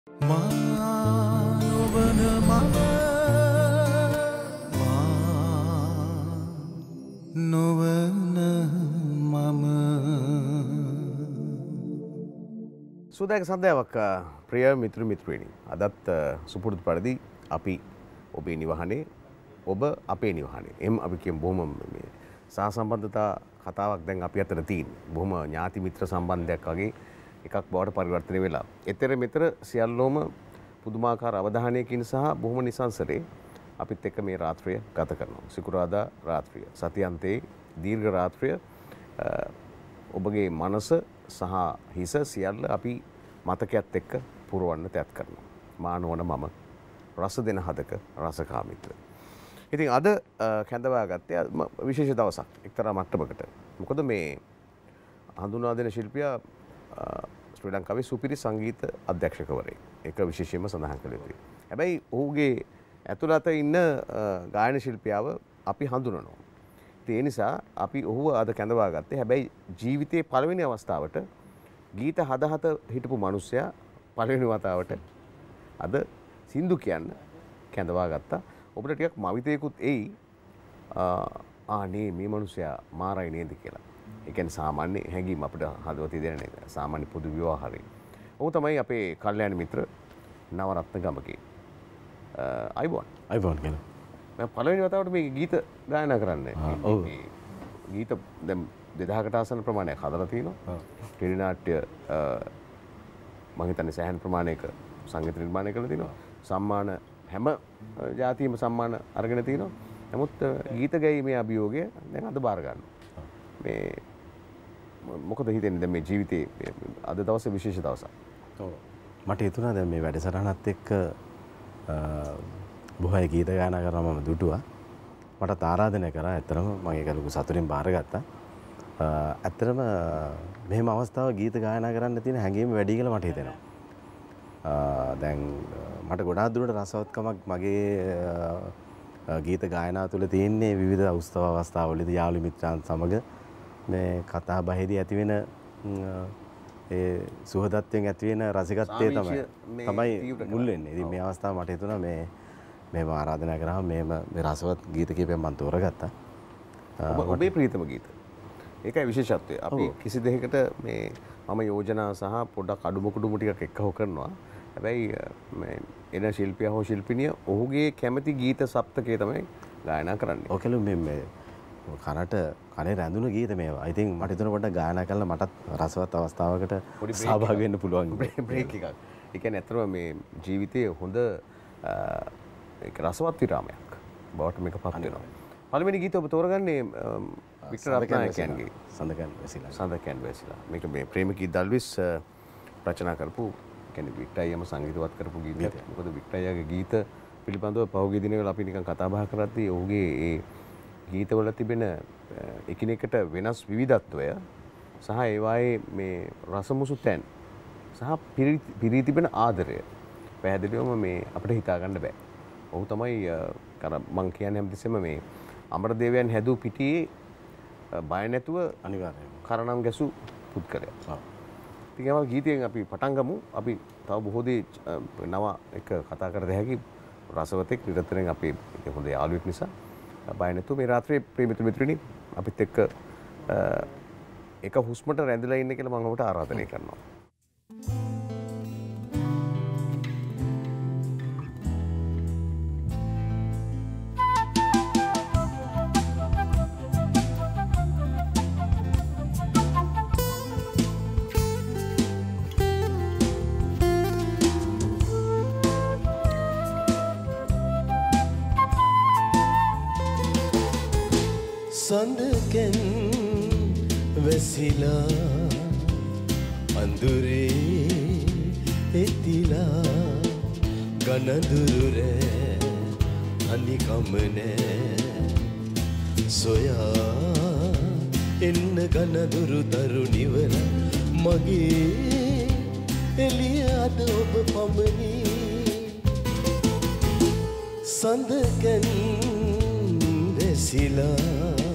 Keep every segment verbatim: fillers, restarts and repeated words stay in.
සුදායක සන්ධ්‍යාවක් ප්‍රිය මිත්‍ර මිත්‍රයනි අදත් සුපුරුදු පරිදි අපි ඔබේ නිවහනේ ඔබ අපේ නිවහනේ එම් අපි කියමු බොහොම මේ සහසම්බන්ධතා කතාවක් දැන් අපි අතර තියෙන්නේ බොහොම ඥාති මිත්‍ර සම්බන්ධයක් වගේ එකක් බවට පරිවර්තනය වෙලා. ඊතර මෙතර සියල්ලෝම පුදුමාකාර අවධානයකින් සහ බොහොම නිසංසලේ අපිත් එක්ක මේ රාත්‍රිය ගත කරනවා. සිකුරාදා රාත්‍රිය සතියන්තයේ දීර්ඝ රාත්‍රිය ඔබගේ මනස සහ හිස සියල්ල අපි මතකයත් එක්ක පුරවන්න තැත් කරනවා. මානවන මම රස දෙන හදක රසකාමිත්‍ර. ඉතින් අද කැඳවා ගත්තේ විශේෂ දවසක් එක්තරා මට්ටමකට. මොකද මේ හඳුනා දෙන ශිල්පියා ශ්‍රී ලංකාවේ සුපිරි සංගීත අධ්‍යක්ෂකවරයෙක්. ඒක විශේෂයෙන්ම සඳහන් කළ යුතුයි. හැබැයි ඔහුගේ ඇතුළත ඉන්න ගායන ශිල්පියාව අපි හඳුනනවා. ඒ නිසා අපි ඔහුව අද කැඳවා ගත්තේ. හැබැයි ජීවිතයේ පළවෙනි අවස්ථාවට ගීත හද හත හිටපු මිනිස්සයා පළවෙනි වතාවට අද සින්දු කියන්න කැඳවා ගත්තා. ඔබට ටිකක් මවිතයකුත් එයි ආනේ මේ මිනිස්සයා මාරයි නේද කියලා. ඒ කියන්නේ සාමාන්‍ය හැඟීම් අපිට හදවතේ දැනෙන එක. සාමාන්‍ය පොදු ව්‍යවහාරේ. ඔහු තමයි අපේ කල්යාණ මිත්‍ර නවරත්න ගමගේ. අයිබෝන්. අයිබෝන් කියන. මම පළවෙනි වතාවට මේ ගීත ගායනා කරන්නේ. ඔව්. ගීත දැන් දෙදහකට ආසන්න ප්‍රමාණයක් හදලා තිනවා. ටෙලි නාට්‍ය මම හිතන්නේ සෑහෙන ප්‍රමාණයක සංගීත නිර්මාණය කරලා තිනවා. සම්මාන හැම ජාතියම සම්මාන අරගෙන තිනවා. නමුත් ගීත ගැයීමේ අභියෝගය දැන් අද බාර ගන්නවා. මේ මොකද හිතෙන්නේ දැන් මේ ජීවිතේ අද දවසේ විශේෂ දවසක්. ඔව්. මට හිතුණා දැන් මේ වැඩසටහනත් එක්ක බොහෝ ගීත ගායනා කරනවා මම දුටුවා. මටත් ආරාධනය කරා. ඇත්තටම මම ඒක ලොකු සතුටින් බාරගත්තා. ඇත්තටම මෙහෙම අවස්ථාවක ගීත ගායනා කරන්න තියෙන හැඟීම වැඩි කියලා මට හිතෙනවා. දැන් මට ගොඩාක් දුරට රසවත්කමක් මගේ ගීත ගායනා තුළ තියෙන්නේ විවිධ උත්සව අවස්ථාවලදී යාළු මිත්‍රයන් සමග මේ කතා බහෙදී ඇති වෙන ඒ සුහදත්වයෙන් ඇති වෙන රසිකත්වය තමයි තමයි මුල් වෙන්නේ. ඉතින් මේ අවස්ථාව මට හිතුණා මේ මේව ආරාධනා කරාම මේම මේ රසවත් ගීත කීපයක් මම තෝරගත්තා. ඔබේ ප්‍රීතම ගීත. ඒකයි විශේෂත්වය. අපි කිසි දෙයකට මේ මම යෝජනා සහ පොඩ්ඩක් අඩුම කුඩුම ටිකක් එක්කව කරනවා. හැබැයි මේ එන ශිල්පියා හෝ ශිල්පිනිය ඔහුගේ කැමති ගීත සප්තකය තමයි ගායනා කරන්නේ. ඔකලු මේ මේ කනට කනේ රැඳුණු ගීත මේවා. I think මට හිතුණා පොඩ්ඩක් ගායනා කළා මටත් රසවත් අවස්ථාවකට සහභාගී වෙන්න පුළුවන් බ්‍රේක් එකක්. ඒ කියන්නේ අතරම මේ ජීවිතයේ හොඳ ඒක රසවත් විරාමයක් බවට මේක පත් වෙනවා. පළවෙනි ගීත ඔබ තෝරගන්නේ වික්ටර් රත්නායකයන්ගේ සඳකන් වැසිලා. සඳකන් වැසිලා. මේක මේ ප්‍රේමකී දල්විස් රචනා කරපු කියන්නේ වික්ටර් අයියම සංගීතවත් කරපු ගීතයක්. මොකද වික්ටර් අයියාගේ ගීත පිළිබඳව පහුගිය දිනවල අපි නිකන් කතා බහ කරද්දී ඔහුගේ ඒ ගීතවල තිබෙන එකිනෙකට වෙනස් විවිධත්වය සහ ඒවායේ මේ රසමුසු තැන් සහ පිරී තිබෙන ආදරය පැහැදිලිවම මේ අපිට හිතා ගන්න බෑ. ඔහු තමයි අර මං කියන්නේ හැමතිස්සෙම මේ අමරදේවයන් හැදූ පිටියේ බය නැතුව අනිවාර්යයෙන් කරණම් ගැසූ පුද්ගලයා. ඔව්. ඉතින් ඒවා ගීතයෙන් අපි පටන් ගමු. අපි තව බොහෝ දේ නව එක කතා කර දෙහැකි රසවතෙක් නිරන්තරයෙන් අපේ හොඳ යාළුවෙක් නිසා බය නැතුව මේ රාත්‍රියේ ප්‍රිය මිත්‍ර මිත්‍රණි අපිත් එක්ක එක හුස්මට රැඳිලා ඉන්න කියලා මම ඔබට ආරාධනය කරනවා. සඳකෙන් වැසිලා අඳුරේ එතිලා ගනදුරුරේ අනිකමනේ සොයා එන්න ගනදුරු දරු නිවන මගේ එළිය අද ඔබ පමණි සඳකෙන් වැසිලා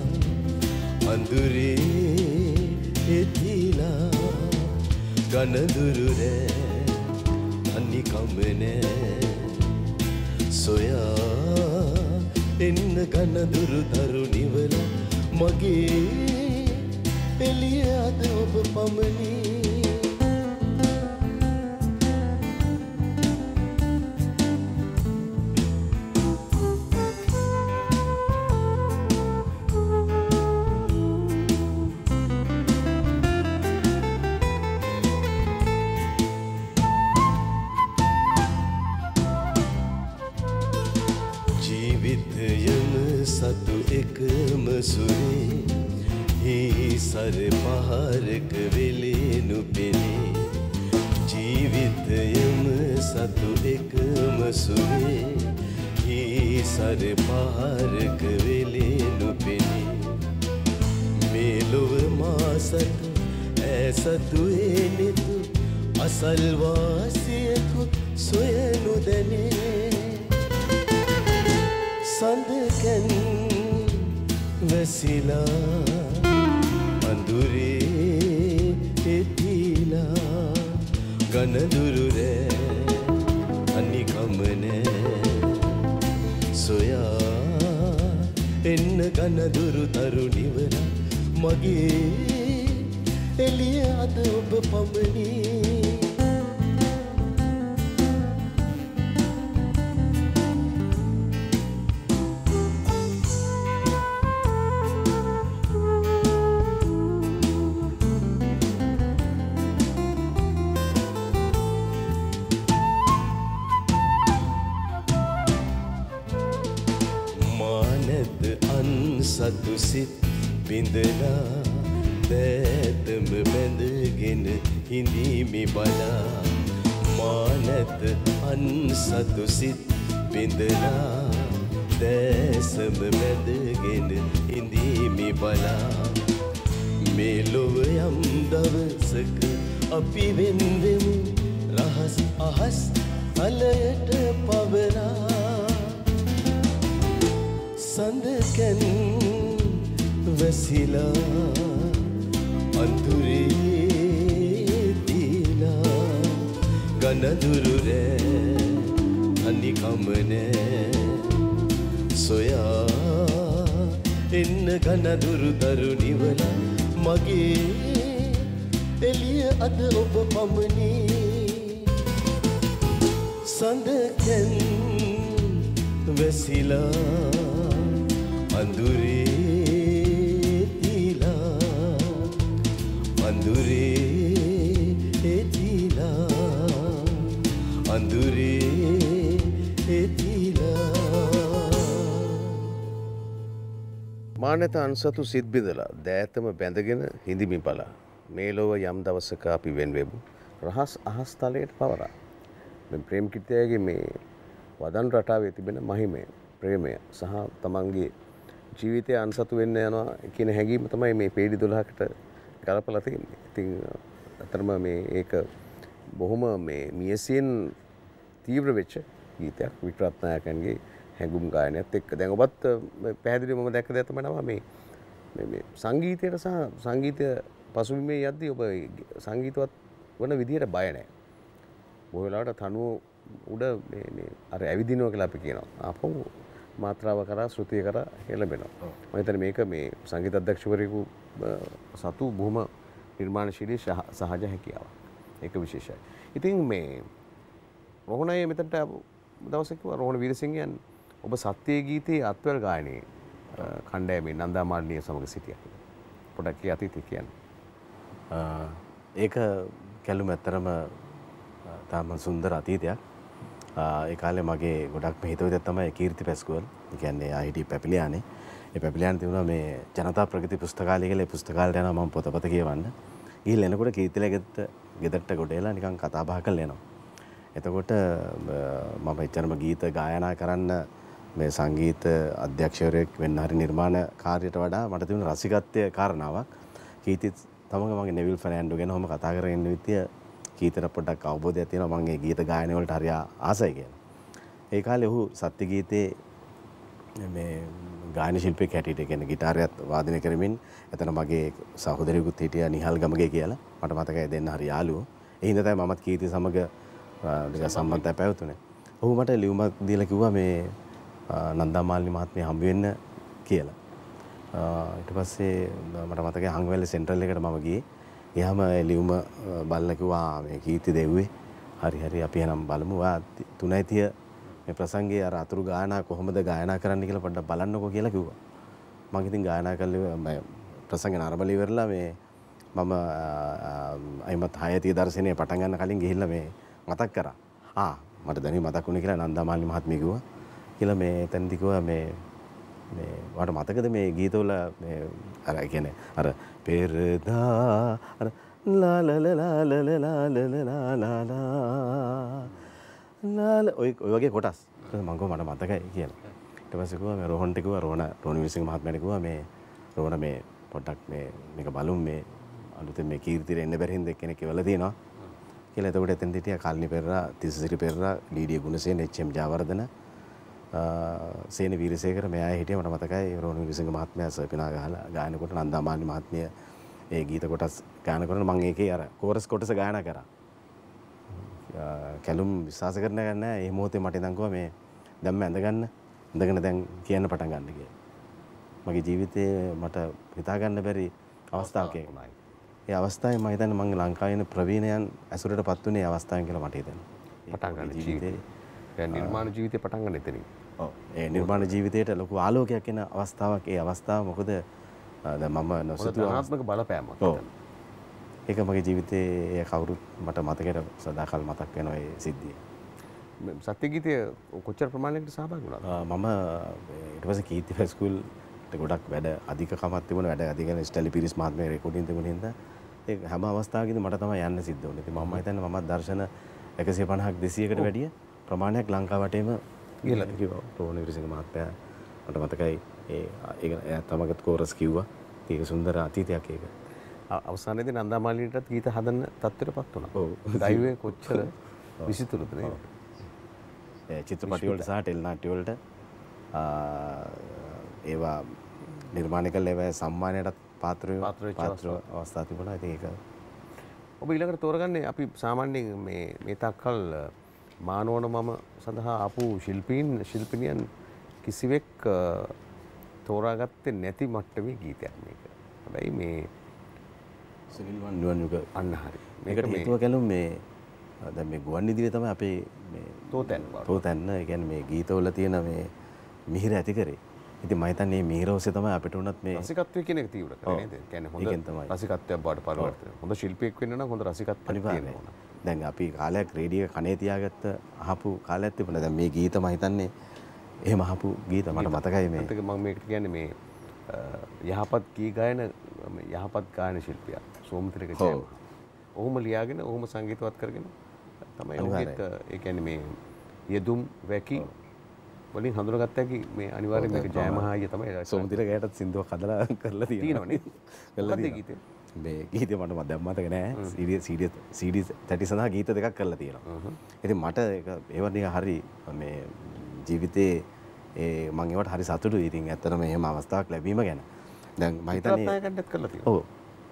අඳුරේ එතිලා ගනදුරුරේ අනික අනිකමනෑ සොයා එන්න ගනදුරු තරුණිවල මගේ එළිය අද ඔබ පමණි සතු එකම සුරේ හි සර පහරක වෙලෙනු පෙනේ ජීවිතයම සතු එකම සුරේ හි සර පහරක වෙලෙනු පෙනේ මේ ලොව මා සතු ඈ සතු එනෙතු අසල්වාසියකු සොයනු දැනේ සඳකන් වැසිලා අඳුරේ එතිලා ගනදුරු රෑ අනිකම නෑ සොයා එන්න ගනදුරු තරුණිවර මගේ එළිය අද ඔබ පමණි සතු සිත් බිඳලා දැතම බැඳගෙන හිඳීමි බලා මා නැත අන් සතු සිත් බිඳලා දැසම බැඳගෙන හිඳීමි බලා මේ ලොව යම් දවසක අපි වෙන්වෙමු රහස් අහස් අලයට පවරා සඳකන් වැසිලා අඳුරේ දීලා ගනදුරු රෑ අනිකම නෑ සොයා එන්න ගනදුරු තරුණිවල මගේ එළිය අද ඔබ පමණි සඳකන් වැසිලා අඳුරේ දීලා අඳුරේ දීලා අඳුරේ දීලා මානත අන්සතු සිත් බිඳලා දෑතම බැඳගෙන හිඳිමි බලා මේ ලොව යම් දවසක අපි වෙන්වෙමු රහස් අහස් තලයට පවරා මේ ප්‍රේම් කිත්‍යයේ මේ වදන් රටාවේ තිබෙන මහිමය ප්‍රේමය සහ තමන්ගේ ජීවිතය අන්සතු වෙන්න යනවා කියන හැඟීම තමයි මේ පේඩි දොළහකට ගලපලා තියෙන්නේ. ඉතින් අතරම මේ ඒක බොහොම මේ මියසියෙන් තීව්‍ර වෙච්ච ගීතයක් වික්‍රත්නායකන්ගේ හැඟුම් ගායනයත් එක්ක. දැන් ඔබත් පැහැදිලිව මම දැක්ක දේ තමයි මේ මේ මේ සංගීතයට සහ සංගීතය පසුබිමේ යද්දී ඔබ සංගීතවත් වන විදියට බය නැහැ. බොහෝ වෙලාවට තනුව උඩ මේ මේ අර ඇවිදිනවා කියලා අපි කියනවා. ආපහු මාත්‍රාව කරා ශ්‍රුතිය කරා හෙළඹෙනවා. මම හිතන්නේ මේක මේ සංගීත අධ්‍යක්ෂකවරයෙකු සතු බොහොම නිර්මාණශීලී සහජ හැකියාවක්. ඒක විශේෂයි. ඉතින් මේ රෝහණය මෙතනට දවසක රෝහණ වීරසිංහයන් ඔබ සත්‍යයේ ගීතයේ අත්වැල් ගායනයේ කණ්ඩායමේ නන්දා මාලිනිය සමග සිටියා. පොඩක් කී අතීතය කියන්නේ. ඒක කැලුම ඇත්තරම තාම සුන්දර අතීතයක්. ඒ කාලේ මගේ ගොඩක්ම හිතවිතක් තමයි කීර්ති පැස්කුවල්. ඒ කියන්නේ ආ හිටි පැපිලියානේ. ඒ පැපිලියානේ තිබුණා මේ ජනතා ප්‍රගති පුස්තකාලය කියලා. ඒ පුස්තකාලයට යනවා මම පොතපත කියවන්න. ගිහින් එනකොට කීර්තිලා ගෙදරට ගෙදරට ගොඩේලා නිකන් කතා බහ කරලා එනවා. එතකොට මම එච්චරම ගීත ගායනා කරන්න මේ සංගීත අධ්‍යක්ෂකවරයෙක් වෙන්න හරි නිර්මාණ කාර්යයට වඩා මට තිබුණ රසිකත්වය කාරණාවක්. කීර්ති තමඟ මගේ නෙවිල් ෆර්නෑන්ඩෝ ගැන ඔහොම කතා කරගෙන ඉන්න විදිය කීර්තිට පොඩ්ඩක් අවබෝධයක් තියෙනවා මම මේ ගීත ගායන වලට හරි ආසයි කියලා. ඒ කාලේ ඔහු සත්‍ය ගීතේ මේ ගායන ශිල්පියෙක් හැටියට කියන්නේ ගිටාරයත් වාදනය කරමින් එතන මගේ සහෝදරියකුත් හිටියා නිහල් ගමගේ කියලා. මට මතකයි දෙන්න හරි යාළුවෝ. ඒ හින්දා තමයි මමත් කීර්ති සමග ටික සම්බන්ධය පැවතුනේ. ඔහු මට ලියුමක් දීලා කිව්වා මේ නන්දා මාලිනී මහත්මිය හම්බ වෙන්න කියලා. ඊට පස්සේ මට මතකයි හංගවැල්ලේ සෙන්ට්‍රල් එකට මම ගියේ. එයාම ලියුම බලලා කිව්වා මේ කීර්ති දෙව්වේ. හරි හරි අපි එහෙනම් බලමු. ඔයා තුනයි තිය මේ ප්‍රසංගයේ අර අතුරු ගායනා කොහොමද ගායනා කරන්න කියලා පොඩ්ඩක් බලන්නකෝ කියලා කිව්වා. මම ඉතින් ගායනා කළේ මම ප්‍රසංගේ නරඹලා ඉවරලා මේ මම අයිමත් හයතිය දර්ශනයේ පටන් ගන්න කලින් ගිහිල්ලා මේ මතක් කරා. ආ මට දැනෙයි මතක් වුණේ කියලා නන්දා මාලිනී මහත්මිය කිව්වා. කියලා මේ එතනදි කිව්වා මේ මේ වට මතකද මේ ගීතවල මේ අර කියන්නේ අර පෙරදා අර ලා ලා ලා ලා ලා ලා ලා ලා ලා ඔය ඔය වගේ කොටස් මම කිව්වා මට මතකයි කියලා. ඊට පස්සේ කිව්වා මේ රෝහන්ට කිව්වා රෝහණ රෝහණ විසිංහ මහත්මයාට කිව්වා මේ රෝහණ මේ පොඩ්ඩක් මේ මේක බලමු මේ අලුතෙන් මේ කීර්තියට එන්න බැරි හින්දා කෙනෙක් කියලා තියෙනවා කියලා. එතකොට එතෙන් හිටියා කල්නි පෙරරා තිස්සසිරි පෙරරා ලීඩිය ගුණසේන එච්.එම්. ජයවර්ධන සේන වීරසේකර මෙයා හිටියා. මට මතකයි රෝහණ විසිංහ මහත්මයා සර්පිනා ගහලා ගායනකොට නන්දා මාලිනී මහත්මිය ඒ ගීත කොටස් ගායන කරන මම ඒකේ අර කෝරස් කොටස ගායනා කරා. කැලුම් විශ්වාස කරන්න ගන්න ඒ මොහොතේ මට ඉඳන් කිව්වා මේ දැම්ම ඇඳ ගන්න ඉඳගෙන දැන් කියන්න පටන් ගන්න කියලා. මගේ ජීවිතේ මට හිතා ගන්න බැරි අවස්ථාවක් ඒක. ඒ අවස්ථාවේ මම හිතන්නේ මම ලංකාවේ ඉන්න ප්‍රවීණයන් ඇසුරටපත් වුණේ ඒ අවස්ථාවෙන් කියලා මට හිතෙනවා. පටන් ගන්න ජීවිතේ දැන් නිර්මාණ ජීවිතේ පටන් ගන්න එතනින්. ඔව් ඒ නිර්මාණ ජීවිතේට ලොකු ආලෝකයක් එන අවස්ථාවක් ඒ අවස්ථාව. මොකද දැන් මම නොසිතුව ධනාත්මක බලපෑමක්. ඔව් ඒක මගේ ජීවිතේ කවුරුත් මට මතකයට සදාකල් මතක් වෙනවා ඒ සිද්ධිය. සත්‍ය ගීතයේ කොච්චර ප්‍රමාණයකට සහභාගී වුණාද? මම ඊට පස්සේ කීර්ති ෆෙස්ටිවල් ගොඩක් වැඩ අධිකකමක් තිබුණා. වැඩ අධිකන ස්ටැලි පිරිස් මහත්මයා රෙකෝඩින් තිබුණ හින්දා ඒ හැම අවස්ථාවකදී මට තමයි යන්න සිද්ධ වුණේ. ඉතින් මම හිතන්නේ මම දර්ශන එකසිය පනහක් දෙසීයකට වැඩිය ප්‍රමාණයක් ලංකාව වටේම ගිහලා කිව්වා. රෝහණ විරසිංහ මහත්තයා මට මතකයි ඒ ඒක තමගත් කෝරස් කිව්වා. ඒක සුන්දර අතීතයක් ඒක. අවසානයේදී නන්දා මාලිනීටත් ගීත හදන්න තත්ත්වයටපත් වුණා. ඔව්. දෛවයේ කොච්චර විසිතුරුද නේද? ඒ චිත්‍රපටි වලට සහ ටෙලි නාට්‍ය වලට ඒවා නිර්මාණය කළ ඒවා සම්මානයටත් පාත්‍ර පාත්‍ර අවස්ථා තිබුණා. ඉතින් ඒක ඔබ ඊළඟට තෝරගන්නේ අපි සාමාන්‍යයෙන් මේ මේ තාක්කල් මානවන මම සඳහා ආපු ශිල්පීන් ශිල්පිනියන් කිසිවෙක් තෝරාගත්තේ නැති මට්ටමේ ගීතයක් මේක. හැබැයි මේ සුනිල් වන්නුවන් යුග අන්න හරි. මේකට හේතුව කැලුම් මේ දැන් මේ ගුවන් විදුලිය තමයි අපේ මේ තෝතැන්න තෝතැන්න. ඒ කියන්නේ මේ ගීතවල තියෙන මේ මිහිර ඇති කරේ. ඉතින් මම හිතන්නේ මේ මිහිර ඔස්සේ තමයි අපිට උනත් මේ රසිකත්වය කියන එක තීව්‍ර කරන්නේ නේද? කියන්නේ හොඳ රසිකත්වයක් බවට පරිවර්තනය. හොඳ ශිල්පියෙක් වෙන්න නම් හොඳ රසිකත්වයක් තියෙන්න ඕන. දැන් අපි කාලයක් රේඩියෝ කනේ තියාගත්ත අහපු කාලයක් තිබුණා. දැන් මේ ගීත මම හිතන්නේ එහෙම අහපු ගීත මට මතකයි මේ. ඒක මම මේකට කියන්නේ මේ යහපත් ගී ගායන යහපත් ගායන ශිල්පියා සෝමතිලක ජයම. ඔහොම ලියාගෙන ඔහොම සංගීතවත් කරගෙන තමයි ඔහුත් ඒ කියන්නේ මේ යෙදුම් වැකි වලින් හඳුනාගත්ත හැකි මේ අනිවාර්යෙන් මේක ජයමහාය තමයි සෝමතිලකයටත් සින්දුවක් හදලා කරලා තියෙනවා නේ. කරලා ගීතේ මේ ගීතේ මට මම දැන් මතක නෑ. සීඩී සීඩී සීඩී තැටි සඳහා ගීත දෙකක් කරලා තියෙනවා. ඉතින් මට ඒක ඒවා නිකන් හරි මේ ජීවිතේ ඒ මම ඒවට හරි සතුටුයි. ඉතින් ඇත්තටම එහෙම අවස්ථාවක් ලැබීම ගැන. දැන් මම හිතන්නේ රත්නායකන්ටත් කරලා තියෙනවා. ඔව්.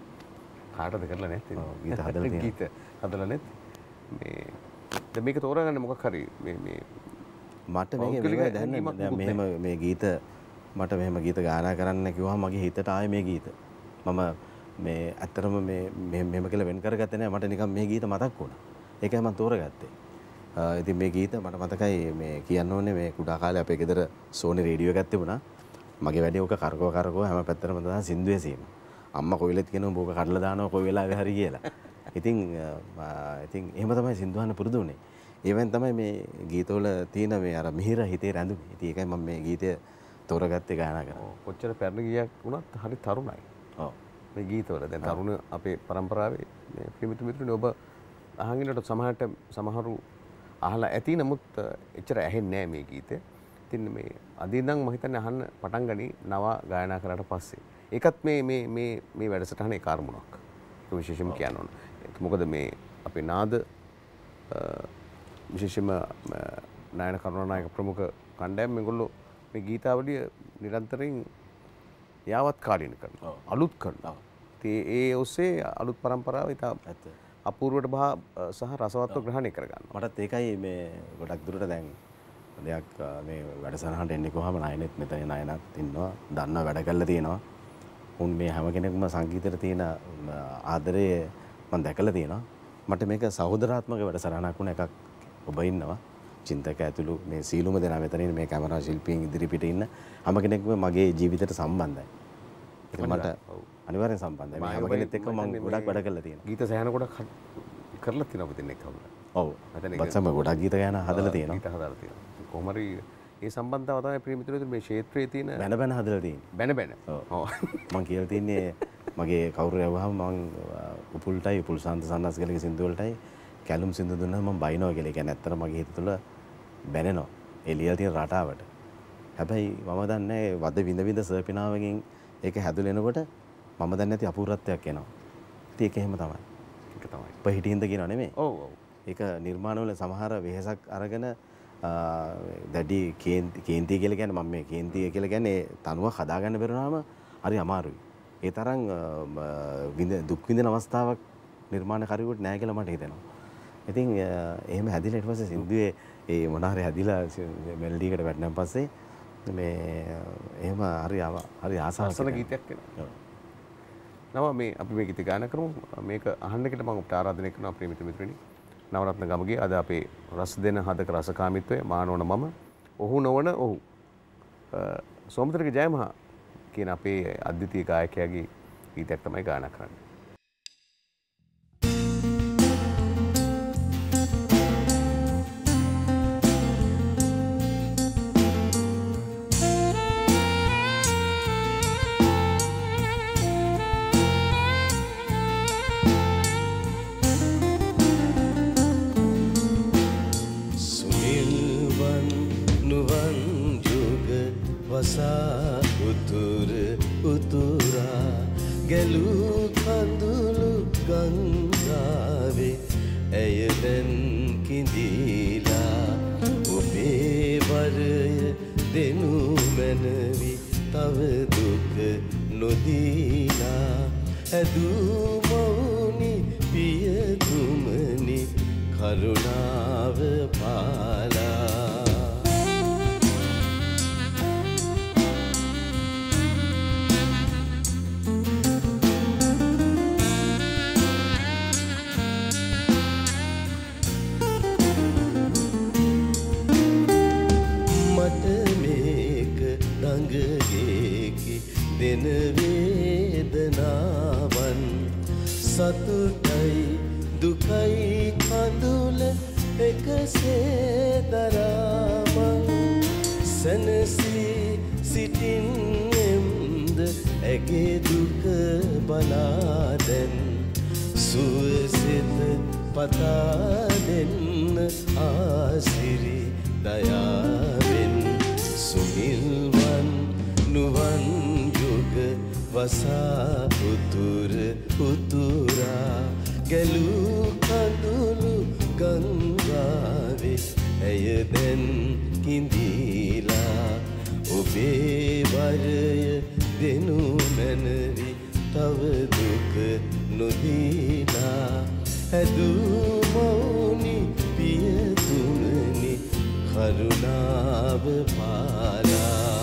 කාටද කරලා නැත්තේ? ඔව් ගීත හදලා තියෙනවා. ගීත හදලා නැත්තේ. මේ දැන් මේක තෝරාගන්න මොකක් හරි මේ මේ මට මේක මේක දැන් දැන් මෙහෙම මේ ගීත මට මෙහෙම ගීත ගායනා කරන්න කිව්වම මගේ හිතට ආයේ මේ ගීත. මම මේ ඇත්තටම මේ මෙහෙම කියලා වෙන් කරගත්තේ නෑ. මට නිකන් මේ ගීත මතක් වුණා. ඒකයි මම තෝරගත්තේ. ඉතින් මේ ගීත මට මතකයි මේ කියන්න ඕනේ මේ කුඩා කාලේ අපේ ගෙදර සෝනි රේඩියෝ එකක් තිබුණා. මගේ වැඩේ ඔක කරකව කරකව හැම පැත්තටම දාන සින්දුවේ සීම. අම්මා කොයිලෙත් කියනවා බෝක කඩලා දානවා කොයි වෙලාවෙ හරි කියලා. ඉතින් ඉතින් එහෙම තමයි සින්දුවන්න පුරුදු වුනේ. ඒවෙන් තමයි මේ ගීතවල තියෙන මේ අර මිහිර හිතේ රැඳුනේ. ඉතින් ඒකයි මම මේ ගීතය තෝරගත්තේ ගායනා කරා. කොච්චර පැරණි ගීයක් වුණත් හරි තරුණයි. ඔව්. මේ ගීතවල දැන් තරුණ අපේ પરම්පරාවේ මේ ප්‍රමිත මිත්‍රනේ ඔබ අහන් ඉන්නකොට සමහරට සමහරු අහලා ඇති නමුත් එච්චර ඇහෙන්නේ නැහැ මේ ගීතය. ඉතින් මේ අද ඉඳන් මම හිතන්නේ අහන්න පටන් ගනි නව ගායනා කරාට පස්සේ. ඒකත් මේ මේ මේ මේ වැඩසටහනේ කාර්මුණක්. ඒක විශේෂයෙන්ම කියන්න ඕන. මොකද මේ අපේ නාද විශේෂයෙන්ම නායන කරුණානායක ප්‍රමුඛ කණ්ඩායම මේගොල්ලෝ මේ ගීතාවලිය නිරන්තරයෙන් යාවත් කාලීන කරනවා. අලුත් කරනවා. ඉතින් ඒ ඔස්සේ අලුත් પરම්පරාව ඉතා අපූර්වට බහ සහ රසවත්ව ග්‍රහණය කරගන්නවා. මටත් ඒකයි මේ ගොඩක් දුරට දැන් දෙයක් මේ වැඩසටහනට එන්නේ කොහම නයනෙත් මෙතන නයනත් ඉන්නවා දන්නවා වැඩ කරලා තියෙනවා. උන් මේ හැම කෙනෙක්ම සංගීතයට තියෙන ආදරය මම දැකලා තියෙනවා. මට මේක සහෝදරාත්මක වැඩසටහනක් වුණ එකක් ඔබ ඉන්නවා. චින්තක ඇතුළු මේ සීලුම දෙනා මෙතන ඉන්න මේ කැමරා ශිල්පීන් ඉදිරිපිට ඉන්න හැම කෙනෙක්ම මගේ ජීවිතයට සම්බන්ධයි. ඒක මට අනිවාර්යෙන් සම්බන්ධයි. මේ හැම කෙනෙක් එක්ක මම ගොඩක් වැඩ කරලා තියෙනවා. ගීත සෑහන ගොඩක් කරලා තියෙනවා ඔබ දෙන්නෙක් කවුද? ඔව්. බත්සම ගොඩක් ගීත ගාන හදලා තියෙනවා. ගීත හදලා තියෙනවා. කොහොම හරි ඒ සම්බන්ධතාව තමයි ප්‍රේමිතුරුත් මේ ක්ෂේත්‍රයේ තියෙන බැන බැන හදලා තියෙන්නේ. බැන බැන. ඔව්. මම කියලා තියන්නේ මගේ කවුරු යවුවම මම උපුල්ටයි උපුල් ශාන්ත සන්නස්ගලගේ සින්දු වලටයි කැලුම් සින්දු දුන්නාම මම බයිනවා කියලා. ඒ කියන්නේ ඇත්තට මගේ හිත තුළ බැනෙනවා. ඒ ලියලා තියෙන රටාවට. හැබැයි මම දන්නේ වද විඳ විඳ සර්පිනාවකින් ඒක හැදුල එනකොට මම දන්නේ නැති අපූර්වත්වයක් එනවා. ඉතින් ඒක එහෙම තමයි. ඒක තමයි. පහිටින්ද කියනවා නෙමෙයි. ඔව් ඔව්. ඒක නිර්මාණවල සමහර වෙහසක් අරගෙන දැඩි කේන්තිය කියලා කියන්නේ මම මේ කේන්තිය කියලා කියන්නේ තනුවක් හදාගන්න බැරුණාම හරි අමාරුයි. ඒ තරම් දුක් විඳින අවස්ථාවක් නිර්මාණකරුවෙකුට නැහැ කියලා මට හිතෙනවා. ඉතින් එහෙම හැදිලා ඊට පස්සේ සින්දුවේ ඒ මොන හරි හැදිලා මෙලඩි එකට වැටෙනාන් පස්සේ මේ එහෙම හරි හරි ආසාවසන ගීතයක් වෙනවා. නම මේ අපි මේ ගීත ගාන කරමු. මේක අහන්න එකට මම ඔබට ආරාධනය කරනවා ප්‍රේමිත මිත්‍රනි. නවරත්න ගමගේ අද අපේ රස දෙන හදක රසකාමීත්වය මානවන මම ඔහු නොවන ඔහු සෝමතරගේ ජයමහා කියන අපේ අද්විතීය ගායකයාගේ ගීතයක් තමයි ගාන කරන්නේ. වසා උතුර උතුරා ගැලූ කඳුළු ගංගාවේ ඇය දැන් කිඳීලා ඔබේ වරය දෙනු මැනවි තව දුක නොදීලා ඇදූ මවුනි පියතුමනි කරුණාව පාලා දෙන වේදනාවන් සතුටයි දුකයි කඳුල එකසේ දරාමන් සැනසී සිටින්නෙම්ද ඇගේ දුක බලා දැන් සුවසිත පතා දෙන්න ආසිරි දයාවෙන් සුනිල්වන් නුවන් වසා උතුර උතුරා ගැලූ කඳුළු ගංගාවේ ඇය දැන් කිඳීලා ඔබේ වරය දෙනු මැනවි තව දුක නොදීලා හැදූ මවුනි පියතුමනි කරුණාව පාලා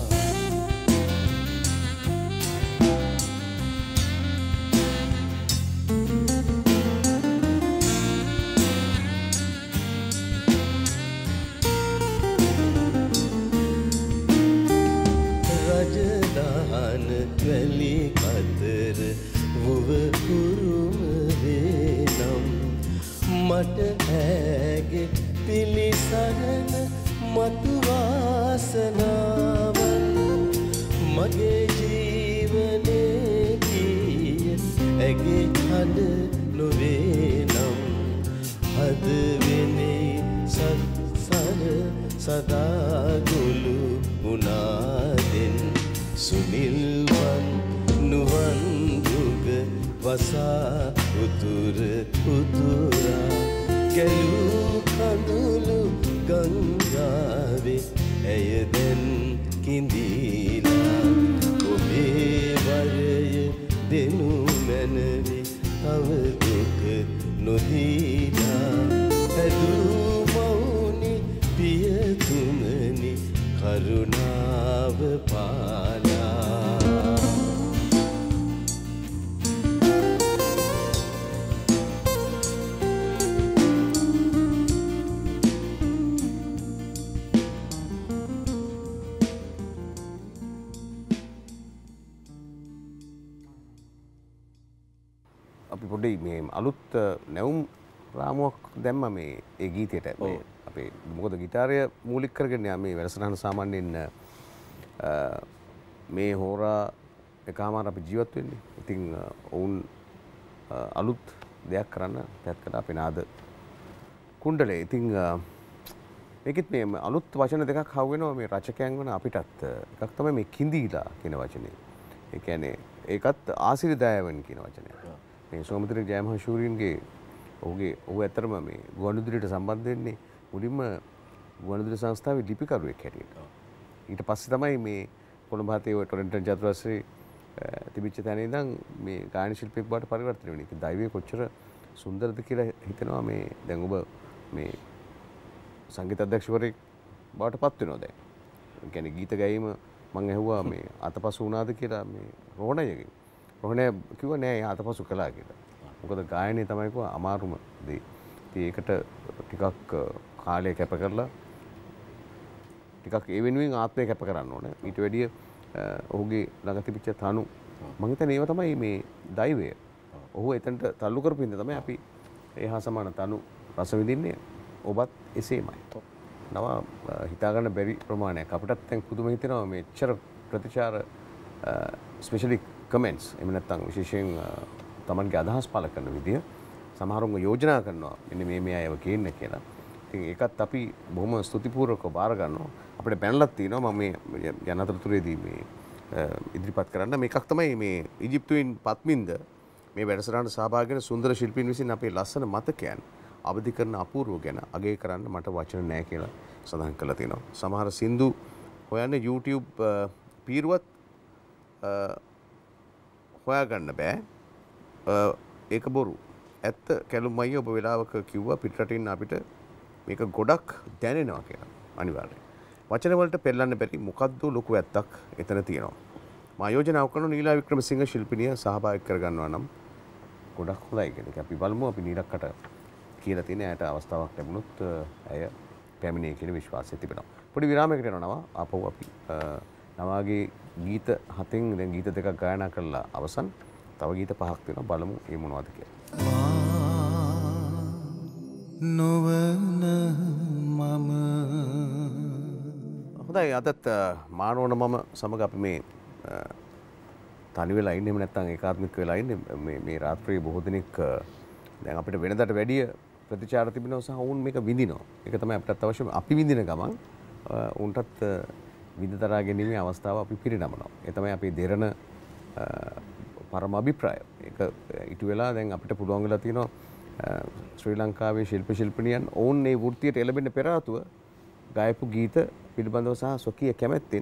වැලි අතර වුව කුරුම වේනම් මට ඇගේ පිළිසරණ මතු වාසනාවන් මගේ ජීවනයේ ගිය ඇගේ හඬ නොවේනම් හදවෙනේ සත්සර සදා ගොළු මුනාදෙන් සුනිල්වන් නුවන් දුග වසා උතුර උතුරා ගැලූ කඳුළු ගංගාවේ ඇය දැන් කිඳීලා ඔබේ වරය දෙනු මැනවි තව දුක කරුණාව පාලා අපි පොඩි මේ අලුත් නැවුම් රාමුවක් දැම්ම මේ ඒ ගීතයට මේ අපේ මොකද ගිටාරය මූලික කරගෙන මේ වැඩසටහන සාමාන්‍යයෙන් මේ හෝරා එකමාර අපි ජීවත් වෙන්නේ. ඉතින් ඔවුන් අලුත් දෙයක් කරන්න පැත් කළා අපේ නාද කුණ්ඩලේ. ඉතින් මේකෙත් මේ අලුත් වචන දෙකක් හවු වෙනවා මේ රචකයන් වන අපිටත්. එකක් තමයි මේ කිඳීලා කියන වචනේ. ඒ කියන්නේ ඒකත් ආසිරිදායවන් කියන වචනය. මේ සෝමතිලක ජයමහශූරියන්ගේ ඔහුගේ ඔහු ඇත්තටම මේ ගුවන්විදුලියට සම්බන්ධ වෙන්නේ මුලින්ම ගුවන්විදුලි සංස්ථාවේ ලිපිකරුවෙක් හැටියට. ඊට පස්සේ තමයි මේ කොළඹ හතේ ඔය ටොරන්ටන් චතුරස්‍රේ තිබිච්ච තැන ඉඳන් මේ ගායන ශිල්පියෙක් බවට පරිවර්තනය වෙන්නේ. ඒක දෛවයේ කොච්චර සුන්දරද කියලා හිතනවා මේ දැන් ඔබ මේ සංගීත අධ්‍යක්ෂකවරයෙක් බවට පත් වෙනවා දැන්. ඒ කියන්නේ ගීත ගැයීම මම ඇහුවා මේ අතපසු වුණාද කියලා මේ රෝහණයගෙන්. රෝහණය කිව්වා නෑ එයා අතපසු කළා කියලා. මොකද ගායනය තමයි කිව්වා අමාරුම දේ. ඉතින් ඒකට ටිකක් කාලය කැප කරලා ටිකක් ඒ වෙනුවෙන් ආත්මය කැප කරන්න ඕනේ. ඊට වැඩිය ඔහුගේ ළඟ තිබිච්ච තනු මම හිතන්නේ ඒව තමයි මේ දෛවය. ඔහු එතනට තල්ලු කරපු හින්දා තමයි අපි ඒ හා සමාන තනු රස විඳින්නේ. ඔබත් එසේමයි. නව හිතා ගන්න බැරි ප්‍රමාණයක් අපිටත් දැන් පුදුම හිතෙනවා මෙච්චර ප්‍රතිචාර ස්පෙෂලි කමෙන්ට්ස් එහෙම නැත්නම් විශේෂයෙන් තමන්ගේ අදහස් පළ කරන විදිය සමහරවම යෝජනා කරනවා මෙන්න මේ මේ අයව ගේන්න කියලා. ඉතින් ඒකත් අපි බොහොම ස්තුතිපූර්වකව බාර ගන්නවා. අපිට බැනලක් තියෙනවා මම මේ යන අතරතුරේදී මේ ඉදිරිපත් කරන්න මේකක් තමයි මේ ඊජිප්තුවෙන් පත්මින්ද මේ වැඩසටහනට සහභාගී වෙන සුන්දර ශිල්පීන් විසින් අපේ ලස්සන මතකයන් අවදි කරන අපූර්ව ගැන අගය කරන්න මට වචන නැහැ කියලා සඳහන් කරලා තියෙනවා. සමහර සින්දු හොයන්න YouTube පීරුවත් හොයාගන්න බෑ. ඒක බොරු. ඇත්ත කැලුම් අයියා ඔබ වෙලාවක කිව්වා පිටරටින් අපිට මේක ගොඩක් දැනෙනවා කියලා. අනිවාර්යයෙන්. වචන වලට පෙරලන්න බැරි මොකද්ද ලොකු ඇත්තක් එතන තියෙනවා. මා යෝජනාව කරන නීලා වික්‍රමසිංහ ශිල්පිනිය සහභාගී කරගන්නවා නම් ගොඩක් හොඳයි කියන එක අපි බලමු. අපි නීලක්කට කියලා තියෙන ඇයට අවස්ථාවක් ලැබුණොත් ඇය පැමිණේ කියන විශ්වාසය තිබෙනවා. පොඩි විරාමයකට යනවා. ආපහු අපි නවාගේ ගීත හතෙන් දැන් ගීත දෙකක් ගායනා කරලා අවසන්. තව ගීත පහක් තියෙනවා. බලමු ඒ මොනවද කියලා. නොවන මම හොඳයි අදත් මානෝන මම සමග අපි මේ තනි වෙලා ඉන්නේ එහෙම නැත්නම් ඒකාත්මික වෙලා ඉන්නේ මේ මේ රාත්‍රියේ බොහෝ දිනක් දැන් අපිට වෙනදාට වැඩිය ප්‍රතිචාර තිබෙනවා සහ වුන් මේක විඳිනවා. ඒක තමයි අපිටත් අවශ්‍ය. අපි විඳින ගමන් උන්ටත් විඳතරා ගැනීමේ අවස්ථාව අපි පිරිනමනවා. ඒ තමයි අපේ දෙරණ පරම අභිප්‍රාය. ඒක ඊට වෙලා දැන් අපිට පුළුවන් වෙලා තියෙනවා ශ්‍රී ලංකාවේ ශිල්ප ශිල්පිනියන් ඔවුන් මේ වෘත්තියට එළඹෙන්න පෙර ආතුව ගායපු ගීත පිළිබඳව සහ ස්වකීය කැමැත්තෙන්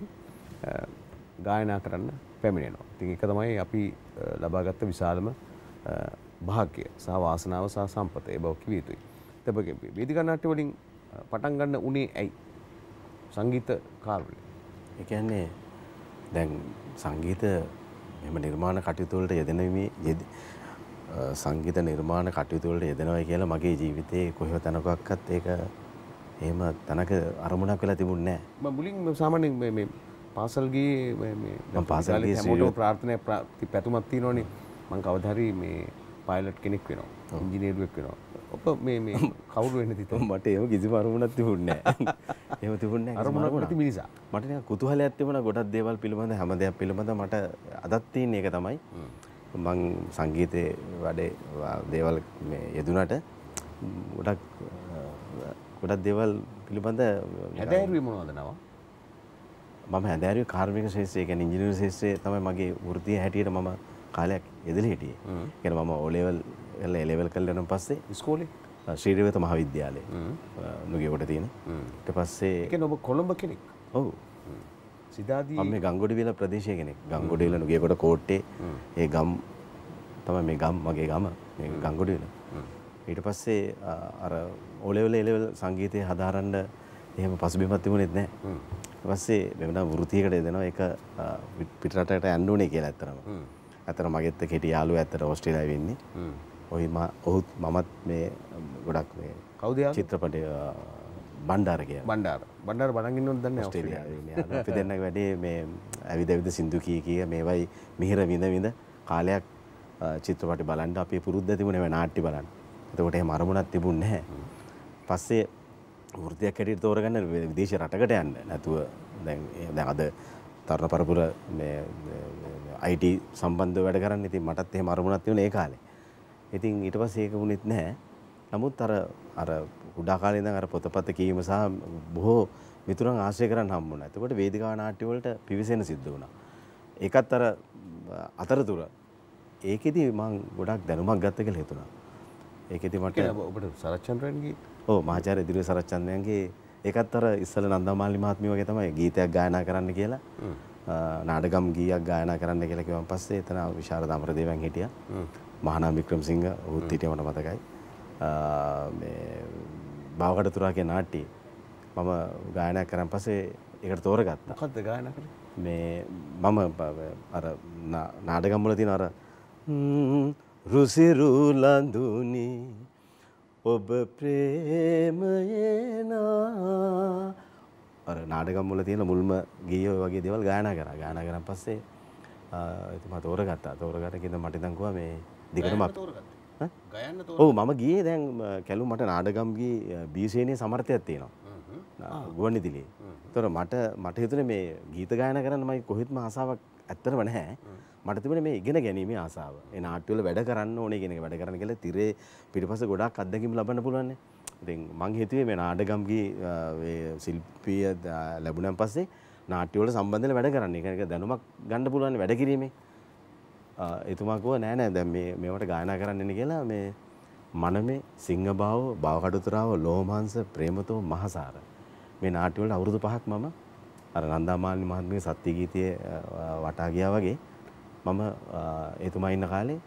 ගායනා කරන්න පැමිණෙනවා. ඉතින් ඒක තමයි අපි ලබාගත් විශාලම භාග්‍ය සහ වාසනාව සහ සම්පත. ඒ බව කිව යුතුයි. තබගේ වේදිකා නාට්‍ය වලින් පටන් ගන්න උනේ ඇයි? සංගීත කාර්යවල. ඒ කියන්නේ දැන් සංගීත එහෙම නිර්මාණ කටයුතු වලට යෙදෙනීමේ සංගීත නිර්මාණ කටයුතු වලට යෙදෙනවා කියලා මගේ ජීවිතේ කොහෙව තැනකවත් ඒක එහෙම තැනක අරමුණක් වෙලා තිබුණේ නැහැ. මම මුලින් සාමාන්‍යයෙන් මේ මේ පාසල් ගියේ මේ මේ මම පාසල් ගියේ හැමෝටම ප්‍රාර්ථනා පැතුමක් තියෙනවනේ මම කවදා හරි මේ පයිලට් කෙනෙක් වෙනවා ඉංජිනේරුවෙක් වෙනවා. ඔබ මේ මේ කවුරු වෙන්නද හිතුවා? මට එහෙම කිසිම අරමුණක් තිබුණේ නැහැ. එහෙම තිබුණේ නැහැ. අරමුණක් නැති මිනිසා. මට නිකන් කුතුහලයක් තිබුණා ගොඩක් දේවල් පිළිබඳ හැම දෙයක් පිළිබඳ මට අදත් තියෙන එක තමයි මං සංගීතයේ වැඩේ දේවල් මේ යෙදුනට ගොඩක් ගොඩක් දේවල් පිළිබඳ හැදෑරුවේ මොනවද නව? මම හැදෑරුවේ කාර්මික ශාස්ත්‍රය කියන්නේ ඉංජිනේරු ශාස්ත්‍රය තමයි මගේ වෘත්තිය හැටියට මම කාලයක් යෙදලා හිටියේ. ඒ කියන්නේ මම O level එල A level කළා ඊට පස්සේ ඉස්කෝලේ ශ්‍රී රේවත මහාවිද්‍යාලයේ නුගේකොට තියෙන. ඊට පස්සේ ඒ කියන්නේ ඔබ කොළඹ කෙනෙක්. ඔව්. සිතාදී මම මේ ගංගොඩවිල ප්‍රදේශයේ කෙනෙක්. ගංගොඩවිල නුගේකොට කෝට්ටේ ඒ ගම් තමයි මේ ගම් මගේ ගම මේ ගංගොඩවිල. ඊට පස්සේ අර O level A level සංගීතය හදාරන්න එහෙම පසුබිමක් තිබුණෙත් නැහැ. පස්සේ මෙවන වෘතියකට දෙනවා ඒක පිටරටට යන්න ඕනේ කියලා ඇත්තටම. ඇත්තට මගෙත් එක්ක හිටිය යාළුවා ඇත්තට ඕස්ට්‍රේලියාවේ ඉන්නේ. ඔහි මම ඔහුත් මමත් මේ ගොඩක් මේ කවුද යාළුවා? චිත්‍රපටය බණ්ඩාර කියලා. බණ්ඩාර. බණ්ඩාර බණන් ඉන්නවද දන්නේ නැහැ ඕස්ට්‍රේලියාවේ ඉන්නේ. අපි දෙන්නගේ වැඩේ මේ ඇවිද ඇවිද සින්දු කී කී මේවයි මිහිර විඳ විඳ කාලයක් චිත්‍රපටි බලන්න අපේ පුරුද්ද තිබුණේ මේ නාට්‍ය බලන්න. එතකොට එහෙම අරමුණක් තිබුණේ නැහැ. පස්සේ වෘත්තියක් හැටියට තෝරගන්න විදේශ රටකට යන්න නැතුව දැන් දැන් අද තරුණ පරපුර මේ I T සම්බන්ධව වැඩ කරන්නේ. ඉතින් මටත් එහෙම අරමුණක් තිබුණේ ඒ කාලේ. ඉතින් ඊට පස්සේ ඒක වුණෙත් නැහැ. නමුත් අර අර උඩා කාලේ ඉඳන් අර පොතපත කීම සහ බොහෝ මිතුරන් ආශ්‍රය කරන්න හම්බුණා. එතකොට වේදිකා නාට්‍ය වලට පිවිසෙන්න සිද්ධ වුණා. ඒකත් අර අතරතුර ඒකෙදි මම ගොඩක් දැනුමක් ගත්ත කියලා හිතුණා. ඒකෙදි මට ඔබට සරච්චන්ද්‍රන්ගේ ඔව් මහාචාර්ය දිරුවේ සරච්චන්ද්‍රන්ගේ ඒකත් අර ඉස්සල නන්දමාලි මහත්මිය වගේ තමයි ගීතයක් ගායනා කරන්න කියලා නාටකම් ගීයක් ගායනා කරන්න කියලා කිව්වන් පස්සේ එතන විශාරද අමරදේවයන් හිටියා. මහානාම වික්‍රමසිංහ ඔහුත් හිටියා මට මතකයි. මේ බාවකට තුරාගේ නාට්‍ය මම ගායනා කරන් පස්සේ ඒකට තෝරගත්තා. මොකද්ද ගායනා කරේ? මේ මම අර නාටකම් වල තියෙන අර රුසිරු ලඳුනි ඔබ ප්‍රේමයේනා අර නාටකම් වල තියෙන මුල්ම ගීය වගේ දේවල් ගායනා කරා. ගායනා කරන් පස්සේ එතුමා තෝරගත්තා. තෝරගන්න කිව්ද මට ඉතින් කිව්වා මේ දිගටම තෝරගත්තා. ගයන්න තෝරගත්තා. ඔව් මම ගියේ දැන් කැලු මට නාටකම් ගී බී ශ්‍රේණියේ සමර්ථයක් තියෙනවා. ගුවන්විදුලියේ. ඒතර මට මට හිතුනේ මේ ගීත ගායනා කරන්න මම කොහෙත්ම ආසාවක් ඇත්තටම නැහැ. මට තිබුණේ මේ ඉගෙන ගැනීමේ ආසාව. ඒ නාට්‍ය වල වැඩ කරන්න ඕනේ කියන එක වැඩ කරන්න කියලා තිරේ පිටිපස්සේ ගොඩාක් අත්දැකීම් ලබන්න පුළුවන් නේ. ඉතින් මං හිතුවේ මේ නාටකම් ගී මේ ශිල්පීය ලැබුණාන් පස්සේ නාට්‍ය වල සම්බන්ධව වැඩ කරන්න. ඒක දැනුමක් ගන්න පුළුවන් වැඩ කිරීමේ. එතුමා කිව්වා නෑ නෑ දැන් මේ මේවට ගායනා කරන්න ඉන්නේ කියලා මේ මනමේ සිංහබාව බාවකටුතරාව ලෝමහංශ ප්‍රේමතෝ මහසාර මේ නාට්‍ය වලට අවුරුදු පහක් මම අර නන්දාමාලිනී මහත්මියගේ සත්‍ය ගීතයේ වටා ගියා වගේ මම එතුමා ඉන්න කාලේ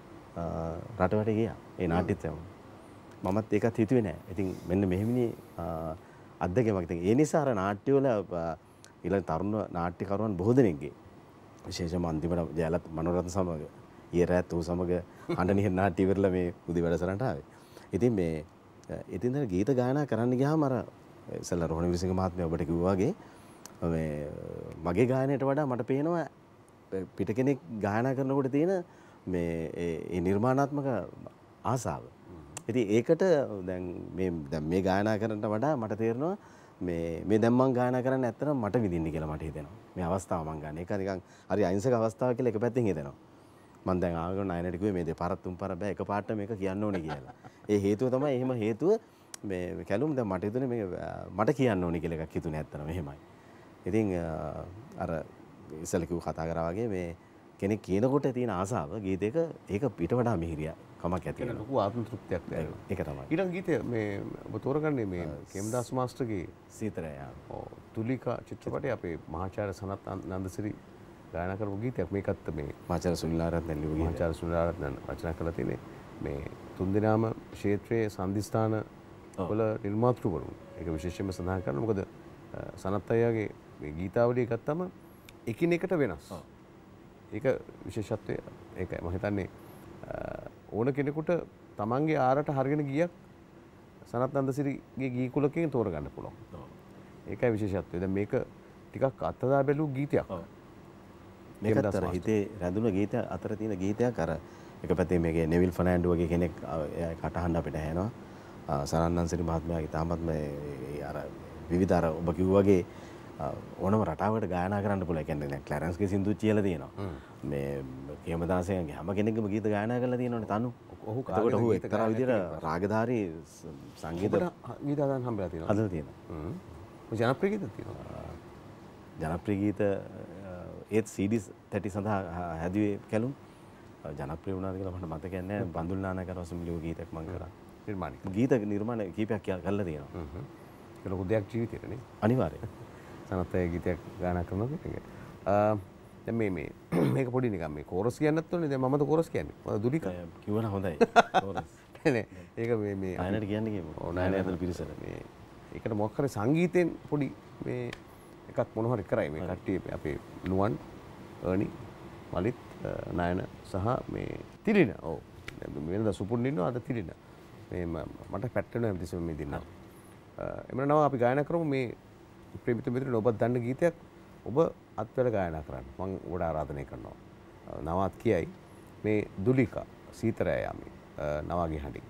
රටවට ගියා ඒ නාට්‍යෙත් මමත් ඒකත් හිතුවේ නෑ. ඉතින් මෙන්න මෙහෙමනි අත්දැකීමක්. ඉතින් ඒ නිසා අර නාට්‍ය වල ඊළඟ තරුණ නාට්‍යකරුවන් බොහෝ දෙනෙක්ගේ විශේෂම අන්තිමට ජයලත් මනෝරත්න සමග ඊරත් ඌ සමග හඬනිහිර නාට්‍ය ඉවරලා මේ පුදු වැඩසටහනට ආවේ. ඉතින් මේ ඉතින් දැන් ගීත ගායනා කරන්න ගියාම අර ඉස්සෙල්ලා රෝහණ විරසිංහ මහත්මයා ඔබට කිව්වා වගේ මේ මගේ ගායනයට වඩා මට පේනවා පිට කෙනෙක් ගායනා කරනකොට තියෙන මේ ඒ නිර්මාණාත්මක ආසාව. ඉතින් ඒකට දැන් මේ දැන් මේ ගායනා කරනට වඩා මට තේරෙනවා මේ මේ දැන් මම ගායනා කරන්න ඇත්තටම මට විඳින්න කියලා මට හිතෙනවා. මේ අවස්ථාව මම ගන්න. ඒක නිකන් හරි අහිංසක අවස්ථාවක් කියලා එක පැත්තෙන් හිතෙනවා. මම දැන් ආගෙන නයනට කිව්වේ මේ දෙපාරක් තුන්පාරක් බෑ එකපාරට මේක කියන්න ඕනේ කියලා. ඒ හේතුව තමයි එහෙම හේතුව මේ කැලුම් දැන් මට හිතුනේ මේ මට කියන්න ඕනේ කියලා එකක් හිතුනේ ඇත්තටම එහෙමයි. ඉතින් අර ඉස්සෙල්ලා කිව්ව කතා කරා වගේ මේ කෙනෙක් කියනකොට තියෙන ආසාව ගීතයක ඒක පිට වඩා මිහිරිය කමක් ඇති වෙනවා. ලොකු ආත්ම තෘප්තියක් දැනෙනවා. ඒක තමයි. ඊළඟ ගීතය මේ ඔබ තෝරගන්නේ මේ කේමදාස් මාස්ටර්ගේ සීතරය. ඔව් තුලිකා චිත්‍රපටයේ අපේ මහාචාර්ය සනත් නන්දසිරි ගායනා කරපු ගීතයක්. මේකත් මේ මහාචාර්ය සුනිලාරත්න ලියපු ගීතයක්. මහාචාර්ය සුනිලාරත්න රචනා කළා තියෙන්නේ මේ තුන්දෙනාම ක්ෂේත්‍රයේ සම්දිස්ථාන වල නිර්මාතෘවරුන්. ඒක විශේෂයෙන්ම සඳහන් කරනවා. මොකද සනත් අයියාගේ මේ ගීතාවලිය ගත්තම එකිනෙකට වෙනස්. ඒක විශේෂත්වය ඒකයි. මම හිතන්නේ ඕන කෙනෙකුට තමන්ගේ ආරට හරියන ගීයක් සනත් නන්දසිරිගේ ගී කුලකයෙන් තෝරගන්න පුළුවන්. ඒකයි විශේෂත්වය. දැන් මේක ටිකක් අත්දැක බැලූ ගීතයක්. මේකත් අර හිතේ රැඳුන ගීත අතර තියෙන ගීතයක් අර එක පැත්තේ මේකේ නෙවිල් ෆර්නෑන්ඩෝ වගේ කෙනෙක් කටහඬ අපිට ඇහෙනවා. සනත් නන්දසිරි මහත්මයාගේ තාමත් මේ අර විවිධ අර ඔබ කිව්වා වගේ ඕනම රටාවකට ගායනා කරන්න පුළුවන්. ඒ කියන්නේ දැන් ක්ලැරන්ස්ගේ සින්දුත් කියලා තියෙනවා. මේ කේමදාසයන්ගේ හැම කෙනෙක්ගේම ගීත ගායනා කරලා තියෙනවනේ තනු. ඔහු එතකොට ඔහු එක්තරා විදිහට රාගධාරී සංගීත ගීත හදන්න හම්බෙලා තියෙනවා. හදලා තියෙනවා. හ්ම්. ජනප්‍රිය ගීත තියෙනවා. ජනප්‍රිය ගීත ඒත් සීඩීස් තැටි සඳහා හැදුවේ කැලුම් ජනප්‍රිය වුණාද කියලා මට මතකයක් නැහැ. බඳුල් නානකර වසම් ලියු ගීතයක් මම කරා. නිර්මාණය. ගීත නිර්මාණ කීපයක් කරලා තියෙනවා. හ්ම් හ්ම්. ඒක ලොකු දෙයක් ජීවිතේනේ. අනිවාර්යයෙන්. සනත් අය ගීතයක් ගායනා කරනවා කියන එක. දැන් මේ මේ මේක පොඩි නිකන් මේ කෝරස් කියන්නත් ඕනේ. දැන් මමද කෝරස් කියන්නේ. මම දුලිකා කිව්වනම් හොඳයි. කෝරස්. නේ ඒක මේ මේ අයනට කියන්නේ කියමු. ඕ නෑ නෑ අතර පිරිසට මේ ඒකට මොකක් හරි සංගීතයෙන් පොඩි මේ එකක් මොන හරි කරයි මේ කට්ටිය අපේ නුවන් අනි මලිත් නයන සහ මේ තිලින ඔව් වෙනදා සුපුරුදු ඉන්නවා අද තිලින මේ මට පැට්ටෙනවා හැමතිස්සෙම මේ දින්නවා එමන නම අපි ගායනා කරමු මේ ප්‍රේමිත මිත්‍රයන් ඔබත් දන්න ගීතයක් ඔබ අත්වල ගායනා කරන්න මම ඔබට ආරාධනය කරනවා නවත් කියයි මේ දුලිකා සීතරය යමි නවාගේ හඬින්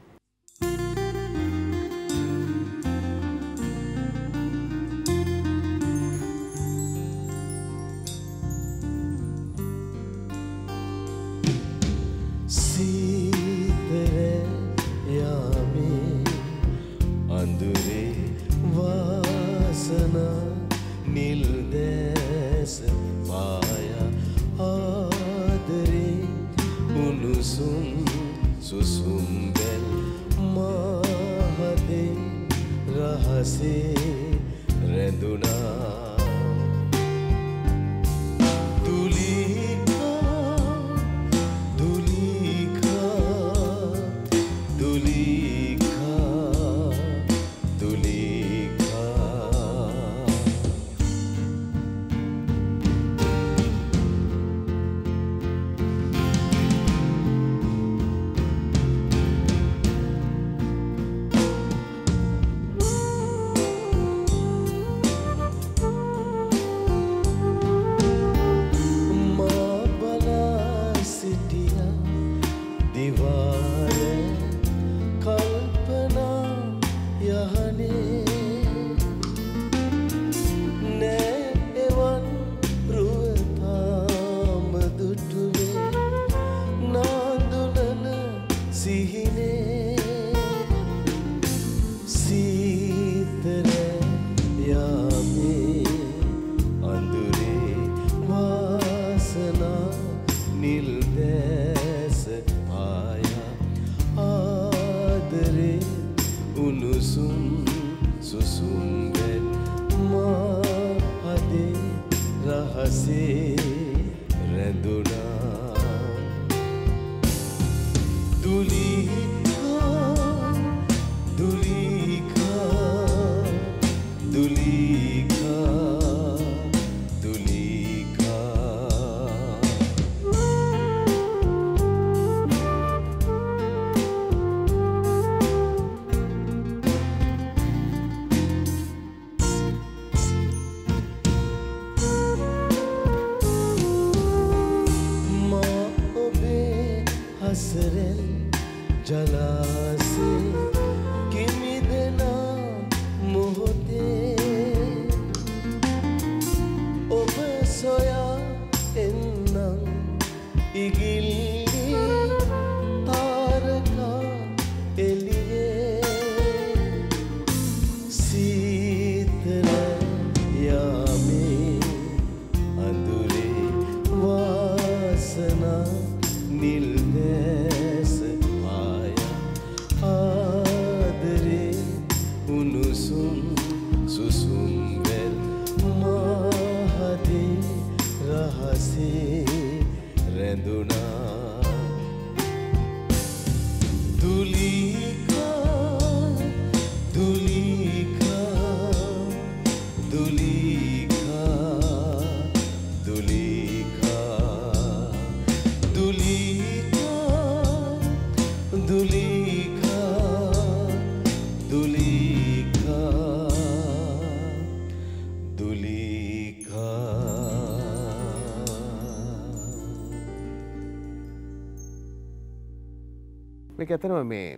මේක ඇත්තටම මේ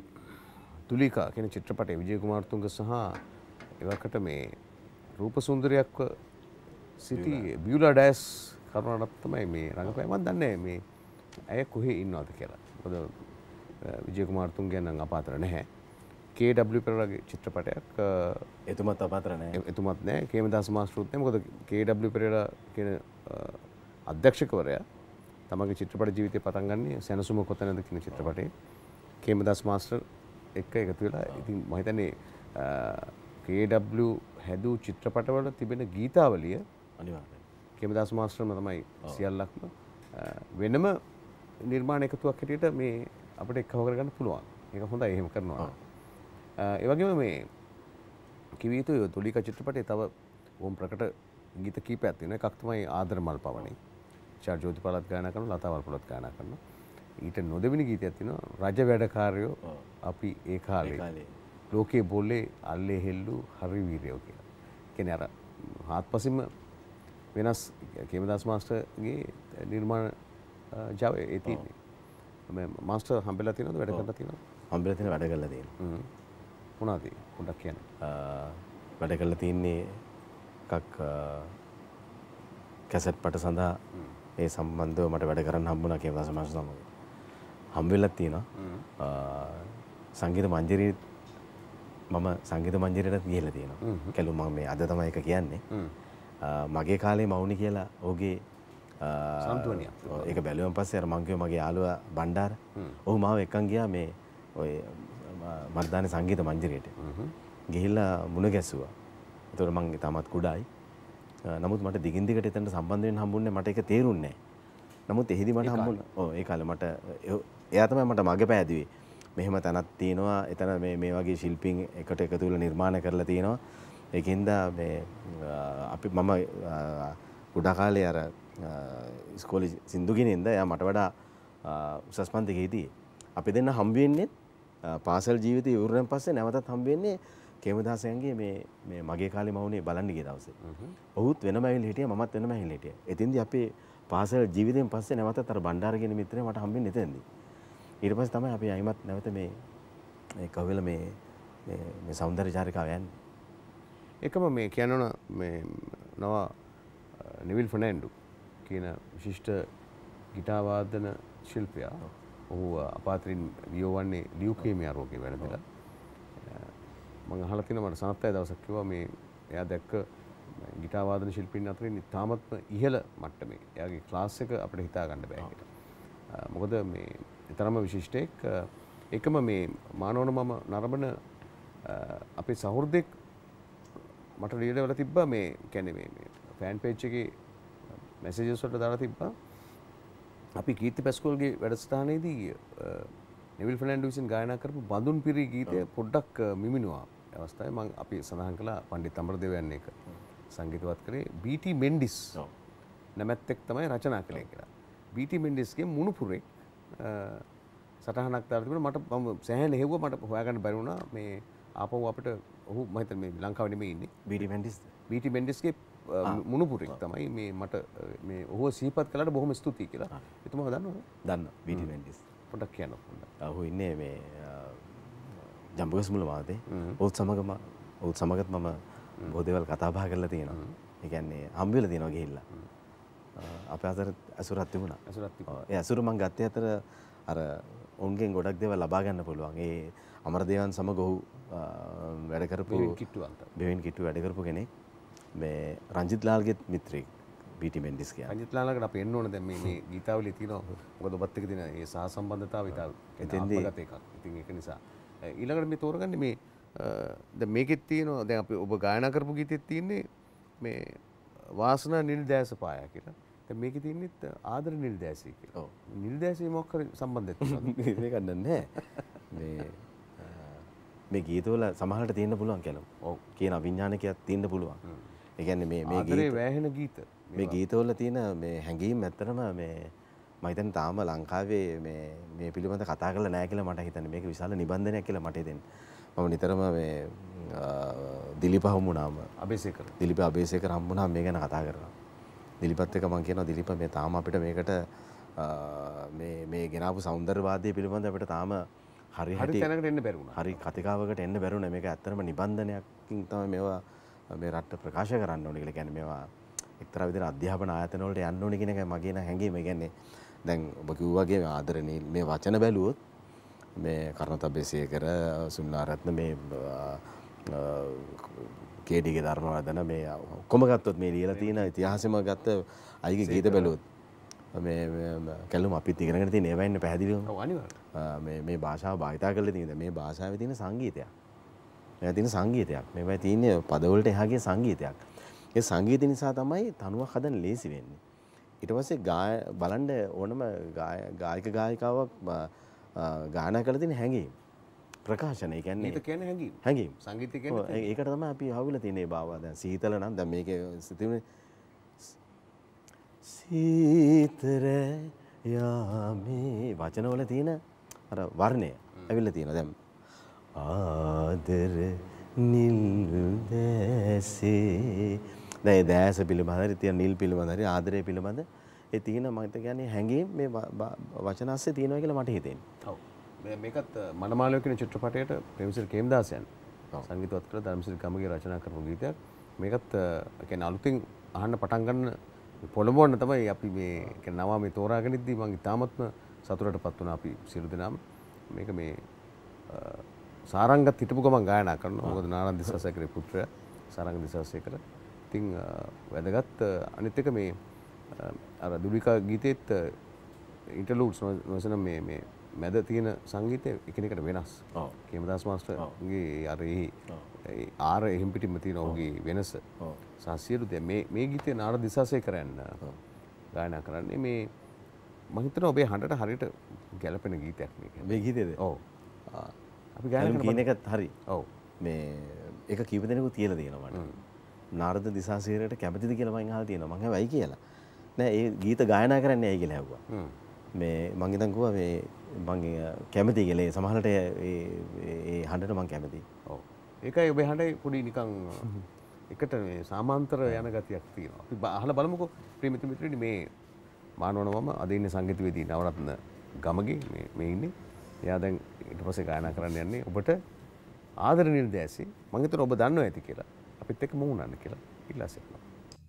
තුලිකා කියන චිත්‍රපටයේ විජය කුමාරතුංග සහ එවකට මේ රූප සුන්දරියක්ව සිටි බියුලා ඩයස් කරුණාට තමයි මේ රංගපෑම මම දන්නේ මේ ඇය කොහේ ඉන්නවද කියලා. මොකද විජය කුමාරතුංග නම් අපාතර නැහැ. කේ ඩබ්ලිව් පෙරේරාගේ චිත්‍රපටයක් එතුමත් අපාතර නැහැ. එතුමත් නැහැ. කේමදාස මාස්ටරුත් නැහැ. මොකද කේ ඩබ්ලිව් පෙරේරා කියන අධ්‍යක්ෂකවරයා තමගේ චිත්‍රපට ජීවිතය පටන් ගන්නේ සැනසුම කොතැනද කියන චිත්‍රපටයේ. කේමදාස් මාස්ටර් එක්ක එකතු වෙලා ඉතින් මම හිතන්නේ කේ ඩබ්ලිව් හැදූ චිත්‍රපටවල තිබෙන ගීතාවලිය අනිවාර්යයෙන් කේමදාස් මාස්ටර්ම තමයි සියල්ලක්ම වෙනම නිර්මාණ එකතුවක් හැටියට මේ අපිට එක්කව කරගන්න පුළුවන්. ඒක හොඳයි එහෙම කරනවා. ඒ වගේම මේ කිව්ව යුතු තුලිකා චිත්‍රපටයේ තව බොහොම ප්‍රකට ගීත කීපයක් තියෙනවා. එකක් තමයි ආදර මල් පවනේ. චාර් ජෝතිපාලත් ගායනා කරනවා, ලතා වල්පොලත් ගායනා කරනවා. ඊට නොදෙවෙනි ගීතයක් තියෙනවා රජ වැඩකාරයෝ අපි ඒ කාලේ ලෝකයේ බොලේ අල්ලේ හෙල්ලු හරි වීරයෝ කියලා. කියන්නේ අර හාත්පසින්ම වෙනස් කේමදාස් මාස්ටර්ගේ නිර්මාණ ජාවේ ඒ තියෙන්නේ. මේ මාස්ටර් හම්බෙලා තියෙනවද වැඩ කරලා තියෙනවද? හම්බෙලා තියෙන වැඩ කරලා තියෙනවා. හ්ම්. මොනවද පොඩ්ඩක් කියන්න. වැඩ කරලා තින්නේ එකක් කැසට් පට සඳහා ඒ සම්බන්ධව මට වැඩ කරන්න හම්බුණා කේමදාස් මාස්ටර් සමග. හම්බෙලා තියෙනවා. සංගීත මංජරී මම සංගීත මංජරයට ගිහිල්ලා තියෙනවා. කැලු මම මේ අද තමයි එක කියන්නේ. මගේ කාලේ මවුනි කියලා ඔහුගේ සම්තුවනියක්. ඒක බැලුවන් පස්සේ අර මං කිව්වා මගේ යාළුවා බණ්ඩාර. ඔහු මාව එක්කන් ගියා මේ ඔය මර්දානේ සංගීත මංජරයට. ගිහිල්ලා මුණ ගැස්සුවා. ඒතකොට මං තාමත් කුඩායි. නමුත් මට දිගින් දිගට එතනට සම්බන්ධ වෙන්න හම්බුනේ මට ඒක තේරුන්නේ නැහැ. නමුත් එහිදී මට හම්බුණා. ඔව් ඒ කාලේ මට එයා තමයි මට මගේ පෑදුවේ. මෙහෙම තැනක් තියෙනවා. එතන මේ මේ වගේ ශිල්පීන් එකට එකතු වෙලා නිර්මාණ කරලා තියෙනවා. ඒකින්ද මේ අපි මම කුඩා කාලේ අර ඉස්කෝලේ සින්දු ගිනින්ද එයා මට වඩා උසස් පන්තිකේදී අපි දෙන්න හම්බ වෙන්නේ පාසල් ජීවිතය ඉවරෙන් පස්සේ නැවතත් හම්බ වෙන්නේ කේමදාසයන්ගේ මේ මේ මගේ කාලේ මවුනේ බලන්න ගිය දවසේ. ඔහුත් වෙනම ඇවිල්ලා හිටියා මමත් වෙනම ඇවිල්ලා හිටියා. එතින්දී අපේ පාසල් ජීවිතයෙන් පස්සේ නැවතත් අර බණ්ඩාර කියන මිත්‍රයා මට හම්බෙන්නේ එතෙන්දී. ඊට පස්සේ තමයි අපි අයිමත් නැවත මේ මේ කවෙල මේ මේ මේ සෞන්දර්ය චාරිකාව යන්නේ. එකම මේ කියනවන මේ නව නිවිල් ෆර්නෑන්ඩු කියන විශිෂ්ට ගිටාර් වාදන ශිල්පියා. ඔහු අපාතරින් වියෝවන්නේ ලියුකේමියා රෝගේ වැළඳලා. මම අහලා තියෙනවා මට සනත් අය දවසක් කිව්වා මේ එයා දැක්ක ගිටාර් වාදන ශිල්පීන් අතරින් තාමත්ම ඉහළ මට්ටමේ. එයාගේ ක්ලාස් එක අපිට හිතා ගන්න බෑ කියලා. මොකද මේ තරම විශිෂ්ටයෙක් එකම මේ මානවන මම නරඹන අපේ සහෘදෙක් මට රීඩර් වල තිබ්බා මේ කියන්නේ මේ ෆෑන් පේජ් එකේ මැසේජස් වලට දාලා තිබ්බා අපි කීර්ති පැස්කෝල්ගේ වැඩසටහනේදී නිවිල් ෆර්නෑන්ඩෝ විසින් ගායනා කරපු බඳුන් පිරි ගීතය පොඩ්ඩක් මිමිනුවා අවස්ථාවේ මම අපි සඳහන් කළා පණ්ඩිත අමරදේවයන් එක සංගීතවත් කරේ බී.ටී. මෙන්ඩිස් නැමැත්තෙක් තමයි රචනා කළේ කියලා. බී.ටී. මෙන්ඩිස්ගේ මුණුපුරේ සටහනක් දාලා තිබුණා මට මම සෑහෙන හෙව්වා මට හොයාගන්න බැරි වුණා මේ ආපහු අපිට ඔහු මම හිතන්නේ මේ ලංකාවේ නෙමෙයි ඉන්නේ බී.ටී. මෙන්ඩිස් බී.ටී. මෙන්ඩිස්ගේ මුණුපුරෙක් තමයි මේ මට මේ ඔහුව සිහිපත් කළාට බොහොම ස්තුතියි කියලා. එතුමාව දන්නවද? දන්නවා බී.ටී. මෙන්ඩිස්. පොඩ්ඩක් කියන්න පොඩ්ඩක්. ඔහු ඉන්නේ මේ ජම්බුගස්මුල මාතේ. ඔහුත් සමගම ඔහුත් සමගත් මම බොහෝ දේවල් කතා බහ කරලා තියෙනවා. ඒ කියන්නේ හම්බ වෙලා තියෙනවා ගිහිල්ලා. අපේ අතර ඇසුරක් තිබුණා. ඇසුරක් තිබුණා. ඒ ඇසුර මම ගත්තේ අතර අර උන්ගෙන් ගොඩක් දේවල් ලබා ගන්න පුළුවන්. ඒ අමරදේවන් සමග ඔහු වැඩ කරපු බෙවින් කිට්ටුවන්ත. බෙවින් කිට්ටු වැඩ කරපු කෙනෙක්. මේ රංජිත් ලාල්ගේ මිත්‍රෙක් බී.ටී. මෙන්ඩිස් කියන්නේ. රංජිත් ලාල්ලාකට අපි එන්න ඕනේ දැන් මේ මේ ගීතාවලිය තියෙනවා. මොකද ඔබත් එක්ක තියෙන ඒ සහසම්බන්ධතාවය ඉතාල එතෙන්දී ආත්මගත එකක්. ඉතින් ඒක නිසා ඊළඟට මේ තෝරගන්නේ මේ දැන් මේකෙත් තියෙනවා දැන් අපි ඔබ ගායනා කරපු ගීතෙත් තියෙන්නේ මේ වාසනා නිල් දැස පායා කියලා. දැන් මේකේ තියෙන්නේත් ආදර නිල් දැසී කියලා. ඔව්. නිල් දැසී මොකක් හරි සම්බන්ධයක් තියෙනවද? මේක නෑ. මේ මේ ගීතවල සමහරට තියෙන්න පුළුවන් කියලා. ඔව්. කියන අවිඥානිකයක් තියෙන්න පුළුවන්. ඒ කියන්නේ මේ මේ ආදරේ වැහෙන ගීත. මේ ගීතවල තියෙන මේ හැඟීම් ඇත්තටම මේ මම හිතන්නේ තාම ලංකාවේ මේ මේ පිළිබඳ කතා කරලා නැහැ කියලා මට හිතන්නේ. මේක විශාල නිබන්ධනයක් කියලා මට හිතෙන්නේ. මම නිතරම මේ දිලීප හම්බුනාම අබේසේකර දිලීප අබේසේකර හම්බුනාම මේ ගැන කතා කරනවා. දිලීපත් එක්ක මම කියනවා දිලීප මේ තාම අපිට මේකට මේ මේ ගෙනාවු සෞන්දර්යවාදයේ පිළිබඳ අපිට තාම හරි හරි තැනකට එන්න බැරි වුණා. හරි කතිකාවකට එන්න බැරි වුණා. මේක ඇත්තටම නිබන්ධනයක්කින් තමයි මේවා මේ රටට ප්‍රකාශ කරන්න ඕනේ කියලා. කියන්නේ මේවා එක්තරා විදිහට අධ්‍යාපන ආයතන වලට යන්න ඕනේ කියන එකයි මගේ නම් හැඟීම. ඒ කියන්නේ දැන් ඔබ කිව්වා වගේ ආදරණීය මේ වචන බැලුවොත් මේ කර්ණතබ්බේසේකර සුන්නාරත්න මේ කේඩිගේ ධර්මවර්ධන මේ ඔක්කොම ගත්තොත් මේ ලියලා තියෙන ඉතිහාසෙම ගත්ත අයිගේ ගීත බැලුවොත් මේ කැලුම අපිත් ඉගෙනගෙන තියෙන ඒවා ඉන්නේ පැහැදිලිවම. ඔව් අනිවාර්යයෙන්. මේ මේ භාෂාව භාවිතා කරලා තියෙන මේ භාෂාවේ තියෙන සංගීතයක්. මේවා තියෙන සංගීතයක්. මේවා තියෙන්නේ පදවලට එහාගේ සංගීතයක්. ඒ සංගීත නිසා තමයි තනුවක් හදන්න ලේසි වෙන්නේ. ඊට පස්සේ ගාය බලන්න ඕනම ගායක ගායිකාවක් ගායනා කරලා තියෙන හැඟීම්. ප්‍රකාශනය කියන්නේ ගීත කියන්නේ හැඟීම්. හැඟීම්. සංගීතය කියන්නේ ඒකට තමයි අපි අහුවෙලා තියෙන්නේ බාවා. දැන් සීතල නම් දැන් මේකේ තිබුණේ සීතර යාමේ වචනවල තියෙන අර වර්ණය ඇවිල්ලා තියෙනවා. දැන් ආදර නිල් දැසේ දැන් දැස පිළිබඳ හරි තියෙන නිල් පිළිබඳ හරි ආදරය පිළිබඳ ඒ තියෙන මම කියන්නේ හැඟීම් මේ වචන ASCII තියෙනවා කියලා මට හිතෙන්නේ. ඔව්. මේකත් මනමාලය කියන චිත්‍රපටයට ප්‍රේමසිරි කේමදාසයන් සංගීතවත් කළ ධර්මසිරි ගමගේ රචනා කරපු ගීතයක්. මේකත් කියන්නේ අලුතින් අහන්න පටන් ගන්න පොළඹවන්න තමයි අපි මේ කියන්නේ නවා මේ තෝරාගෙන ඉද්දී මම ඉතාමත්ම සතුටටපත් වුණා අපි සියලු දෙනාම. මේක මේ සාරංගත් හිටපු ගමන් ගායනා කරනවා. මොකද නාරන් දිසාසේකරේ පුත්‍රයා සාරංග දිසාසේකර. ඉතින් වැදගත් අනිත් එක මේ අර දුලිකා ගීතෙත් ඉන්ටර්ලූඩ්ස් නොසන මේ මේ මැද තියෙන සංගීතය එකිනෙකට වෙනස්. ඔව්. කේමදාස් මාස්ටර්ගේ අර ඒ ආර එහෙම් පිටින්ම තියෙන ඔහුගේ වෙනස. ඔව්. සාසියලු දැන් මේ මේ ගීතේ නාරද දිසාසේකරයන් ගායනා කරන්නේ මේ මම හිතනවා ඔබේ හඬට හරියට ගැළපෙන ගීතයක් මේක. මේ ගීතේද? ඔව්. අපි ගායනා කරන එකත් හරි. ඔව්. මේ ඒක කීප දෙනෙකුත් කියලා තියෙනවා මට. නාරද දිසාසේකරට කැමතිද කියලා මම අහලා තියෙනවා. මම හැබැයි කියලා. නෑ ඒ ගීත ගායනා කරන්නේ ඇයි කියලා ඇහුවා. මේ මං ඉතින් කිව්වා මේ මං කැමතියි කියලා. ඒ සමහරට ඒ ඒ හඬට මං කැමතියි. ඔව්. ඒකයි ඔබේ හඬේ පොඩි නිකන් එකට මේ සමාන්තර යන ගතියක් තියෙනවා. අපි අහලා බලමුකෝ ප්‍රේමිත මිත්‍රයනි මේ මානවන මම අද ඉන්නේ සංගීතවේදී නවරත්න ගමගේ මේ මේ ඉන්නේ. එයා දැන් ඊට පස්සේ ගායනා කරන්න යන්නේ ඔබට ආදරණීය දැසි. මං හිතනවා ඔබ දන්නවා ඇති කියලා. අපිත් එක්ක මුහුණන්න කියලා ඉල්ලා සිටිනවා.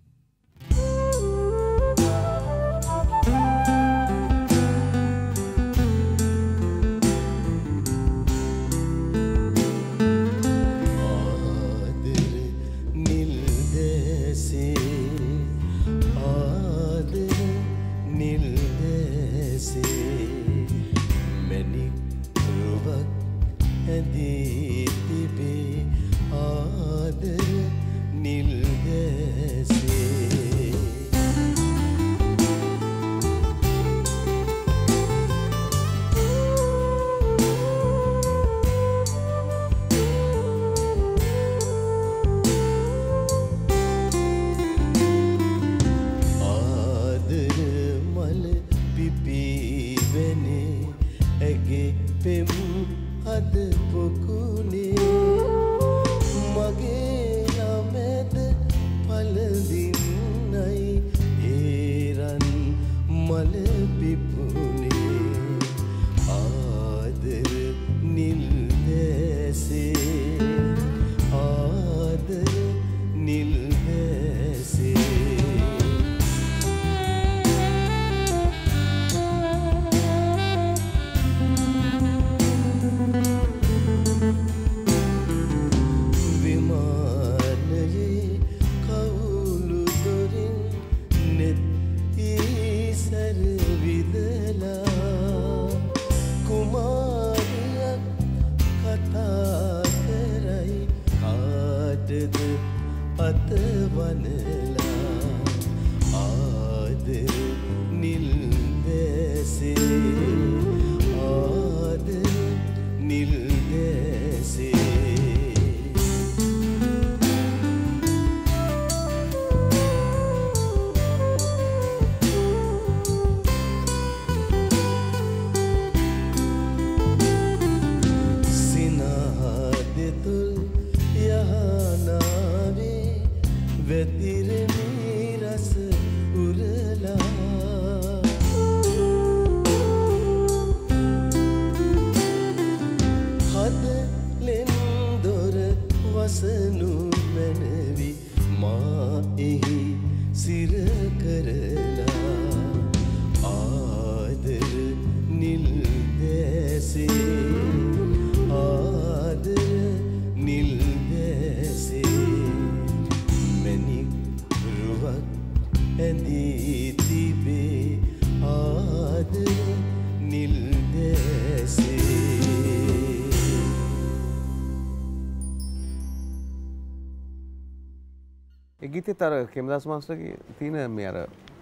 ගීතෙත් අර කේමදාස් මාස්ටර්ගේ තියෙන මේ අර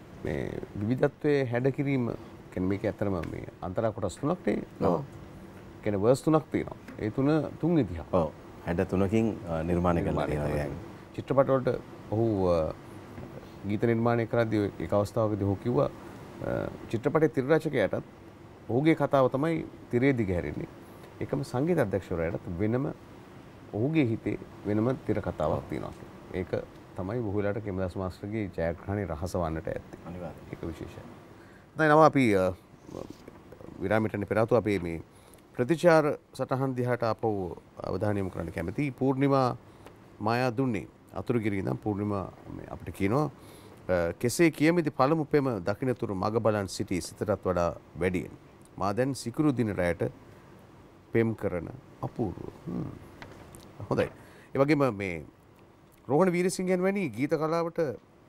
මේ විවිධත්වයේ හැඩ කිරීම කියන්නේ මේක ඇත්තටම මේ අන්තරා කොටස් තුනක් නේ. ඔව්. කියන්නේ වර්ස් තුනක් තියෙනවා. ඒ තුන තුන් ඉතිහාස. ඔව්. හැඩ තුනකින් නිර්මාණය කරලා තියෙනවා. චිත්‍රපට වලට ඔහු ගීත නිර්මාණය කරද්දී ඒක අවස්ථාවකදී ඔහු කිව්වා චිත්‍රපටයේ තිර රචකයාටත් ඔහුගේ කතාව තමයි තිරේ දිගහැරෙන්නේ. ඒකම සංගීත අධ්‍යක්ෂකවරයාටත් වෙනම ඔහුගේ හිතේ වෙනම තිර කතාවක් තියෙනවා. ඒක තමයි බොහෝ වෙලාවට කේමදාස මාස්ටර්ගේ ජයග්‍රහණයේ රහස වන්නට ඇත්තේ. අනිවාර්යයෙන්. ඒක විශේෂයි. දැන් නම අපි විරාමිටනේ පෙර ආතු අපේ මේ ප්‍රතිචාර සටහන් දිහාට ආපහු අවධානය යොමු කරන්න කැමතියි. පූර්ණිමා මායා දුන්නේ අතුරුගිරිය ඉඳන් පූර්ණිමා අපිට කියනවා කෙසේ කියමිති පළමු පෙම දකින්නතුරු මග බලන් සිටි සිතටත් වඩා වැඩියෙන්. මා දැන් සිකුරු දින රැයට පෙම් කරන අපූර්ව. හොඳයි. ඒ වගේම මේ රෝහණ වීරසිංහයන් වැනි ගීත කලාවට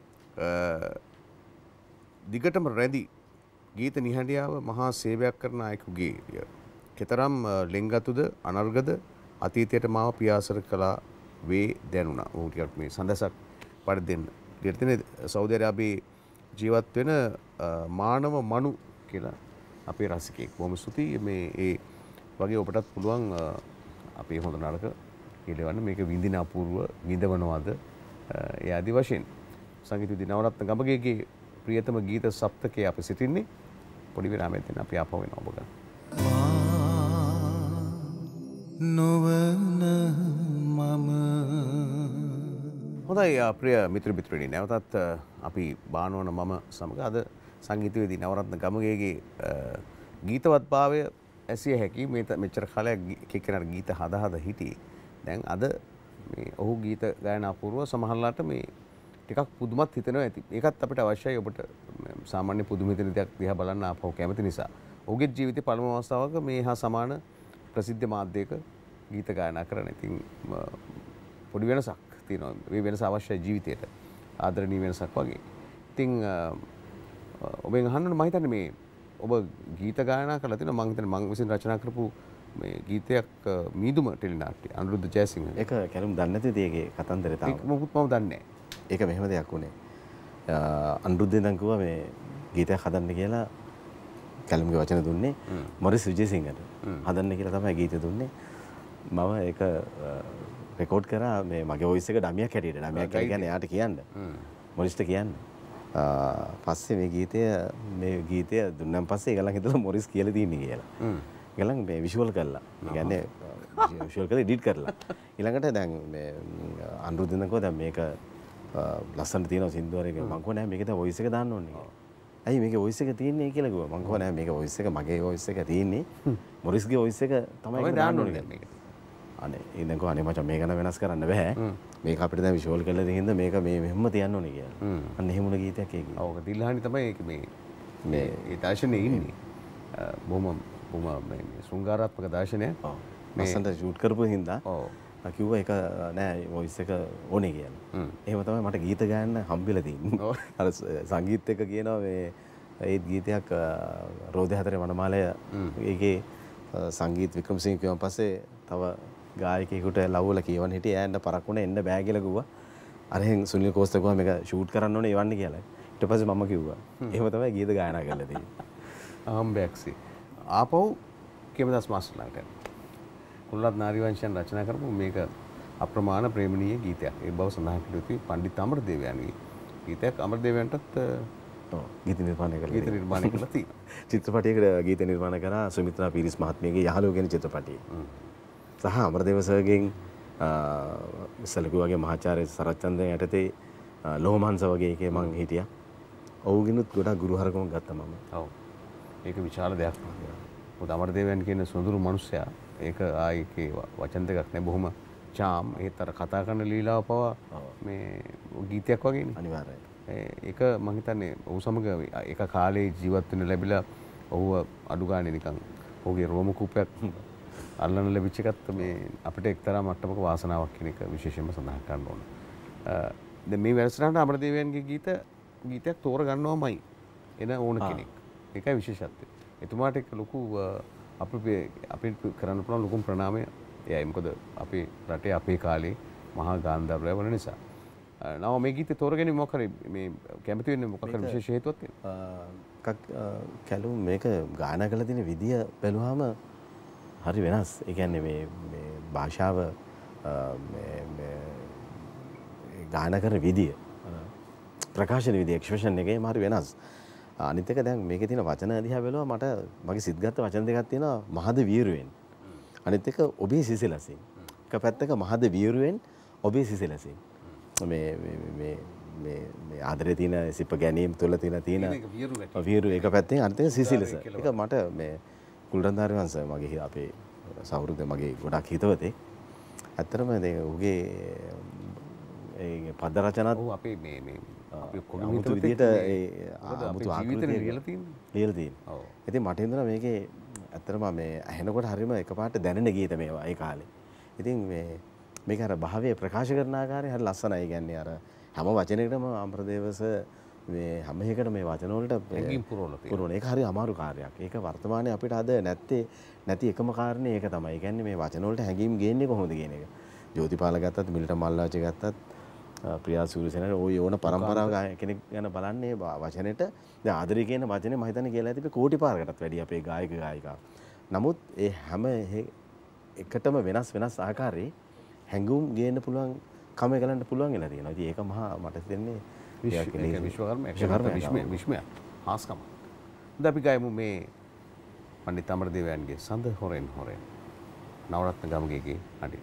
දිගටම රැඳි ගීත නිහඬියාව මහා සේවයක් කරන අයෙකුගේ කෙතරම් ලෙන්ගතුද අනර්ගද අතීතයට මාව පියාසර කළා වේ දැනුණා. ඔහු ටිකක් මේ සඳසක් පඩ දෙන්න. ඊට සෞදි අරාබියේ ජීවත් වෙන මානව මනු කියලා අපේ රසිකයෙක්. බොහොම ස්තුතියි. මේ ඒ වගේ ඔබටත් පුළුවන් අපේ හොඳ නරක කියලවන්න මේක විඳින අපූර්ව විඳවනවාද ඒ ආදි වශයෙන්. සංගීත විදි නවරත්න ගමගේගේ ප්‍රියතම ගීත සප්තකයේ අපි සිටින්නේ. පොඩි විරාමයක් දෙන්න අපි ආපහු වෙනවා ඔබ ගන්න. නොවන මම හොඳයි ප්‍රිය මිත්‍ර මිත්‍රණි නැවතත් අපි බානවන මම සමග අද සංගීතවේදී නවරත්න ගමගේගේ ගීතවත්භාවය ඇසිය හැකි මේ මෙච්චර කාලයක් කෙනෙක් ගීත හද හද හිටියේ. දැන් අද මේ ඔහු ගීත ගායනා පූර්ව සමහරලාට මේ ටිකක් පුදුමත් හිතෙනවා ඇති. ඒකත් අපිට අවශ්‍යයි ඔබට සාමාන්‍ය පුදුම හිතෙන දෙයක් දිහා බලන්න ආපහු කැමති නිසා. ඔහුගේ ජීවිතේ පළමු අවස්ථාවක මේ හා සමාන ප්‍රසිද්ධ මාධ්‍යයක ගීත ගායනා කරන. ඉතින් පොඩි වෙනසක් තියෙනවා. මේ වෙනස අවශ්‍යයි ජීවිතේට. ආදරණීය වෙනසක් වගේ. ඉතින් ඔබෙන් අහන්න මම හිතන්නේ මේ ඔබ ගීත ගායනා කරලා තිනවා මම හිතන්නේ මම විසින් රචනා කරපු මේ ගීතයක් මීදුම ටෙලි නාට්‍ය අනුරුද්ධ ජයසිංහ. ඒක කැලුම් දන්නේ නැතිද ඒකේ කතන්දරේ තාම? ඒක මොකුත් මම දන්නේ නැහැ. ඒක මෙහෙම දෙයක් උනේ. අනුරුද්ධෙන් දැන් කිව්වා මේ ගීතයක් හදන්න කියලා කැලුම්ගේ වචන දුන්නේ මොරිස් විජේසිංහට. හදන්න කියලා තමයි ගීතය දුන්නේ. මම ඒක රෙකෝඩ් කරා මේ මගේ වොයිස් එක ඩමියක් හැටියට. ඩමියක් කියන්නේ එයාට කියන්න. මොරිස්ට කියන්න. පස්සේ මේ ගීතය මේ ගීතය දුන්නාන් පස්සේ ඒගොල්ලන් හිතලා මොරිස් කියලා තියන්නේ කියලා. ඒගොල්ලන් මේ විෂුවල් කරලා. ඒ කියන්නේ විෂුවල් කරලා එඩිට් කරලා. ඊළඟට දැන් මේ අනුරුද්ධෙන් දැන් කොහොමද මේක ලස්සනට තියෙනවා සින්දුවරේක මම කිව්වා නෑ මේක දැන් වොයිස් එක දාන්න ඕනේ කියලා. ඇයි මේකේ වොයිස් එක තියෙන්නේ කියලා කිව්වා. මම කිව්වා නෑ මේක වොයිස් එක මගේ වොයිස් එක තියෙන්නේ. මොරිස්ගේ වොයිස් එක තමයි දාන්න ඕනේ මේක. අනේ ඉතින් කොහොම අනේ මචං මේක නම් වෙනස් කරන්න බෑ. මේක අපිට දැන් විෂුවල් කරලා දෙහින්ද මේක මේ මෙහෙම තියන්න ඕනේ කියලා. අන්න එහෙම උන ගීතයක් ඒක. ඔව් ඔක දිල්හානි තමයි ඒක මේ මේ ඒ දර්ශනේ ඉන්නේ. බොහොම බොහොම මේ ශෘංගාරාත්මක දර්ශනය. ඔව්. ලස්සනට ෂූට් කරපු හින්දා. ඔව්. මම කිව්වා ඒක නෑ වොයිස් එක ඕනේ කියලා. එහෙම තමයි මට ගීත ගායන්න හම්බෙලා තියෙන්නේ. අර සංගීත එක කියනවා මේ ඒ ගීතයක් රෝදේ හතරේ වනමාලය ඒකේ සංගීත වික්‍රමසිංහ කියවන් පස්සේ තව ගායකයෙකුට ලව්වල කියවන්න හිටියේ ඈන්න පරක්කුණ එන්න බෑ කියලා කිව්වා. අරහෙන් සුනිල් කෝස්තා කිව්වා මේක ෂූට් කරන්න ඕනේ එවන්න කියලා. ඊට පස්සේ මම කිව්වා. එහෙම තමයි ගීත ගායනා කරලා තියෙන්නේ. ආම්බැක්සි. ආපහු කේමදාස් මාස්ටර්ලාට. කුලරත් නාරිවංශයන් රචනා කරපු මේක අප්‍රමාණ ප්‍රේමණීය ගීතයක්. ඒ බව සඳහන් කළ යුතුයි පණ්ඩිත අමරදේවයන්ගේ ගීතයක්. අමරදේවයන්ටත් ඔව් ගීත නිර්මාණය කළා. ගීත නිර්මාණය කළා තියෙනවා. චිත්‍රපටයකට ගීත නිර්මාණය කරා සුමිත්‍රා පීරිස් මහත්මියගේ යහළුව කියන චිත්‍රපටයේ. සහ අමරදේව සර්ගෙන් ඉස්සලකුවගේ මහාචාර්ය සරච්චන්ද්‍රන් යටතේ ලෝමහංස වගේ එකේ මං හිටියා. ඔවුගෙනුත් ගොඩක් ගුරුහරකම ගත්තා මම. ඔව්. ඒක විශාල දෙයක්. මොකද අමරදේවයන් කියන සොඳුරු මිනිසයා ඒක ආයේ වචන දෙකක් නෑ බොහොම චාම් ඒත් අර කතා කරන ලීලාව පවා මේ ගීතයක් වගේනේ. අනිවාර්යයෙන්. ඒක මම හිතන්නේ ඔහු සමග එක කාලේ ජීවත් වෙන්න ලැබිලා ඔහුව අඩු ගානේ නිකන් ඔහුගේ රෝම කූපයක් අල්ලන්න ලැබිච්ච එකත් මේ අපිට එක්තරා මට්ටමක වාසනාවක් කියන එක විශේෂයෙන්ම සඳහන් කරන්න ඕන. දැන් මේ වැඩසටහනට අමරදේවයන්ගේ ගීත ගීතයක් තෝරගන්නවමයි එන ඕන කෙනෙක්. ඒකයි විශේෂත්වය. එතුමාට එක්ක ලොකු අපි අපිට කරන්න පුළුවන් ලොකුම ප්‍රණාමය එයයි. මොකද අපේ රටේ අපේ කාලේ මහා ගාන්ධාරය වන නිසා. නව මේ ගීතේ තෝරගෙන මොකක් හරි මේ කැමති වෙන්නේ මොකක් හරි විශේෂ හේතුවක් තියෙනවා. කක් කැලුම් මේක ගායනා කරලා තියෙන විදිය බැලුවාම හරි වෙනස්. ඒ කියන්නේ මේ මේ භාෂාව ගායනා කරන විදිය ප්‍රකාශන විදිය එක්ස්ප්‍රෙෂන් එකේම හරි වෙනස්. අනිත් එක දැන් මේකේ තියෙන වචන දිහා බැලුවා මට මගේ සිත් ගත්ත වචන දෙකක් තියෙනවා මහද වියරුවෙන්. අනිත් එක ඔබේ සිසිලසින්. එක පැත්තක මහද වියරුවෙන් ඔබේ සිසිලසින්. මේ මේ මේ මේ ආදරේ තියෙන සිප ගැනීම තුළ තියෙන තියෙන වියරු එක පැත්තෙන් අනිත් එක සිසිලස. ඒක මට මේ කුල්රන්දාරි වංශ මගේ අපේ සහෘද මගේ ගොඩක් හිතවතේ. ඇත්තටම දැන් උගේ ඒ පද රචනත් අපේ මේ මේ අපි කොහොමද විදියට ඒ 아무තු ආකෘතිය ලියලා තියෙන්නේ. ලියලා තියෙන්නේ. ඔව්. ඉතින් මට හිතෙනවා මේකේ ඇත්තටම මේ ඇහෙනකොට හරීම එකපාරට දැනෙන ගීත මේවා ඒ කාලේ. ඉතින් මේ මේක අර භාවයේ ප්‍රකාශ කරන ආකාරය හරි ලස්සනයි. ඒ කියන්නේ අර හැම වචනයකටම අමරදේවස මේ හැම එකකට මේ වචන වලට හැඟීම් පුරවලා තියෙනවා. පුරවන. ඒක හරි අමාරු කාර්යයක්. ඒක වර්තමානයේ අපිට අද නැත්තේ නැති එකම කාරණේ ඒක තමයි. ඒ කියන්නේ මේ වචන වලට හැඟීම් ගේන්නේ කොහොමද කියන එක. ජෝතිපාල ගත්තත් මිලිට මල්ලාච ගත්තත් ප්‍රියා සූරිසේන ඔය ඕන පරම්පරාව කෙනෙක් ගැන බලන්නේ වචනෙට දැන් ආදරය කියන වචනේ මම හිතන්නේ කියලා තිබේ කෝටි පාරකටත් වැඩි අපේ ගායක ගායිකා. නමුත් ඒ හැම එකටම වෙනස් වෙනස් ආකාරයේ හැඟුම් ගේන්න පුළුවන් කම ගලන්න පුළුවන් වෙලා තියෙනවා. ඉතින් ඒක මහා මට හිතෙන්නේ විශ්වකර්ම විශ්වකර්ම විශ්මය විශ්මය හාස්කම. දැන් අපි ගායමු මේ පණ්ඩිත අමරදේවයන්ගේ සඳ හොරෙන් හොරෙන් නවරත්න ගමගේගේ අඩි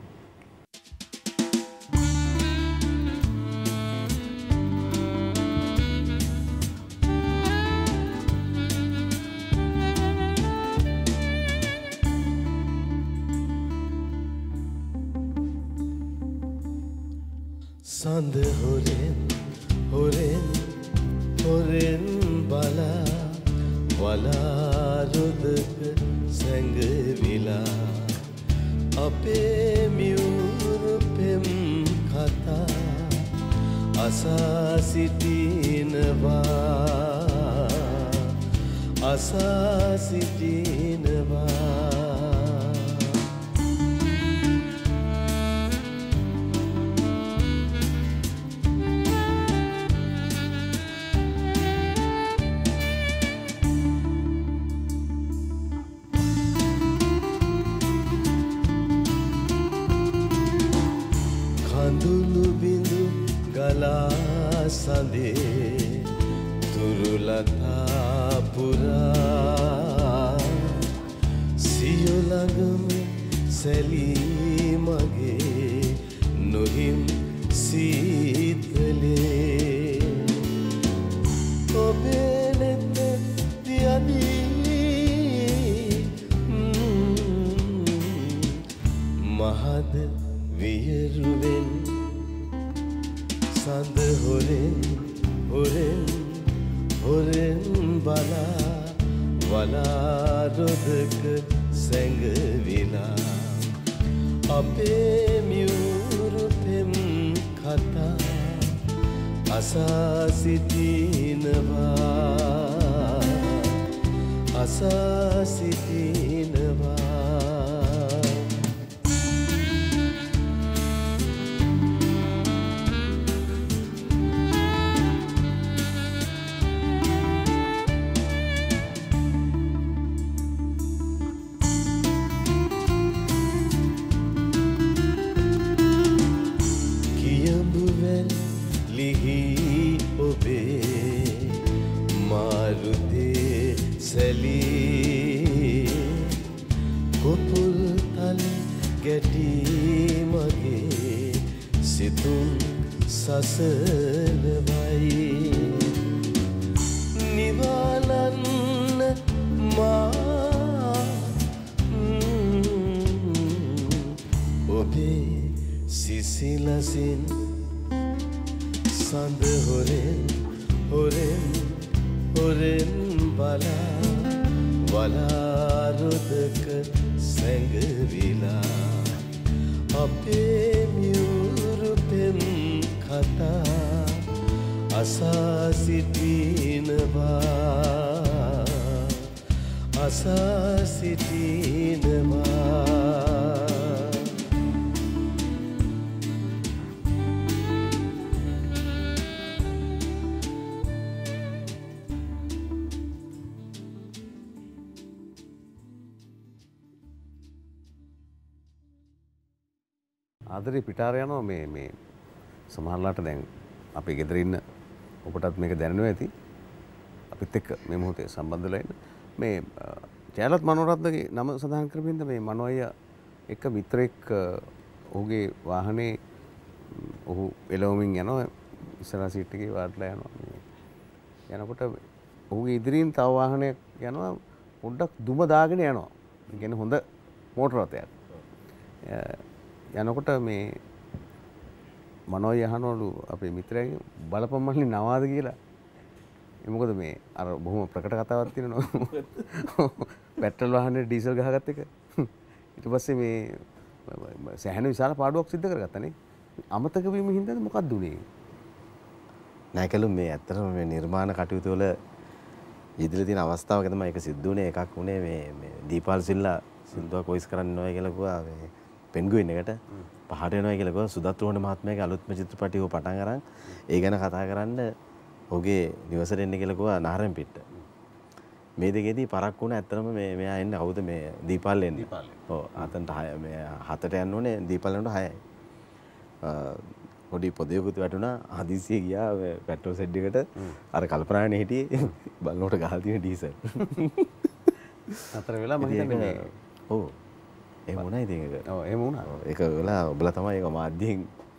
සඳ හොරෙන් හොරෙන් හොරෙන් බලා වලාරුදක සැඟවිලා අපේ මියුරු පෙම් කතා අසා සිටිනවා අසා සිටිනවා සඳේ තුරුලතා පුරා සියලඟම සැලී මගේ නොහිම් සීතලේ ඔබේ නෙත දියදී මහද වියරුවෙන් සඳ හොරෙන් හොරෙන් හොරෙන් බලා වලාරුදක සැඟවිලා අපේ මියුරු පෙම් කතා අසා සිටිනවා අසා සිටිනවා සසලවයි නිවලන්න මා ඔබේ සිසිලසින් සඳ හොරෙන් හොරෙන් හොරෙන් බලා වලාරුදක සැඟවිලා අපේ මියුරු පෙම් කතා අසා සිටිනවා අසා සිටිනවා ආදරේ පිටාර යනවා මේ මේ සමහරලාට දැන් අපේ ගෙදර ඉන්න ඔබටත් මේක දැනෙනවා ඇති. අපිත් එක්ක මේ මොහොතේ සම්බන්ධ වෙලා ඉන්න මේ ජයලත් මනෝරත්නගේ නම සඳහන් කරමින්ද මේ මනෝ අයියා එක මිත්‍රෙක් ඔහුගේ වාහනේ ඔහු එළවමින් යනවා ඉස්සරහ සීට් එකේ වාඩිලා යනවා යනකොට ඔහුගේ ඉදිරියෙන් තව වාහනයක් යනවා පොඩ්ඩක් දුම දාගෙන යනවා. ඒ කියන්නේ හොඳ මෝටර රථයක්. යනකොට මේ මනෝ අයියා අහනවලු අපේ මිත්‍රයාගෙන් බලපම්මන්නේ නවාද කියලා. ඒ මොකද මේ අර බොහොම ප්‍රකට කතාවක් තියෙනවා. පෙට්‍රල් වාහනේ ඩීසල් ගහගත්ත එක. ඊට පස්සේ මේ සෑහෙන විශාල පාඩුවක් සිද්ධ කරගත්තා නේ. අමතක වීම හින්දාද මොකක්ද උනේ? නැකලු මේ ඇත්තටම මේ නිර්මාණ කටයුතු වල ඉදිරියේ තියෙන අවස්ථාවක තමයි ඒක සිද්ධ වුණේ. එකක් උනේ මේ මේ දීපාල් සිල්ලා සින්දුවක් වොයිස් කරන්න ඕනයි කියලා කිව්වා මේ පෙන්ගුයින් එකට පහට එනවා කියලා කිව්වා. සුදත් රෝහණ මහත්මයාගේ අලුත්ම චිත්‍රපටිය ඔය පටන් අරන් ඒ ගැන කතා කරන්න ඔහුගේ නිවසට එන්න කියලා කිව්වා නාරම්පිට. මේ දෙකේදී පරක් වුණා ඇත්තටම මේ මෙයා එන්නේ කවුද මේ දීපාල් එන්නේ. ඔව් අතන්ට හය මේ හතට යන්න ඕනේ දීපාල් යනකොට හයයි. පොඩි පොදයකුත් වැටුණා හදිසියෙ ගියා පෙට්‍රෝල් සෙඩ් එකට අර කල්පනානේ හිටියේ බලනකොට ගහලා තියෙන ඩීසල්. අතර වෙලා මම හිතන්නේ ඔව් එහෙම වුණා ඉතින් ඒක. ඔව් එහෙම වුණා. ඒක වෙලා ඔබලා තමයි ඒක මාධ්‍යයෙන්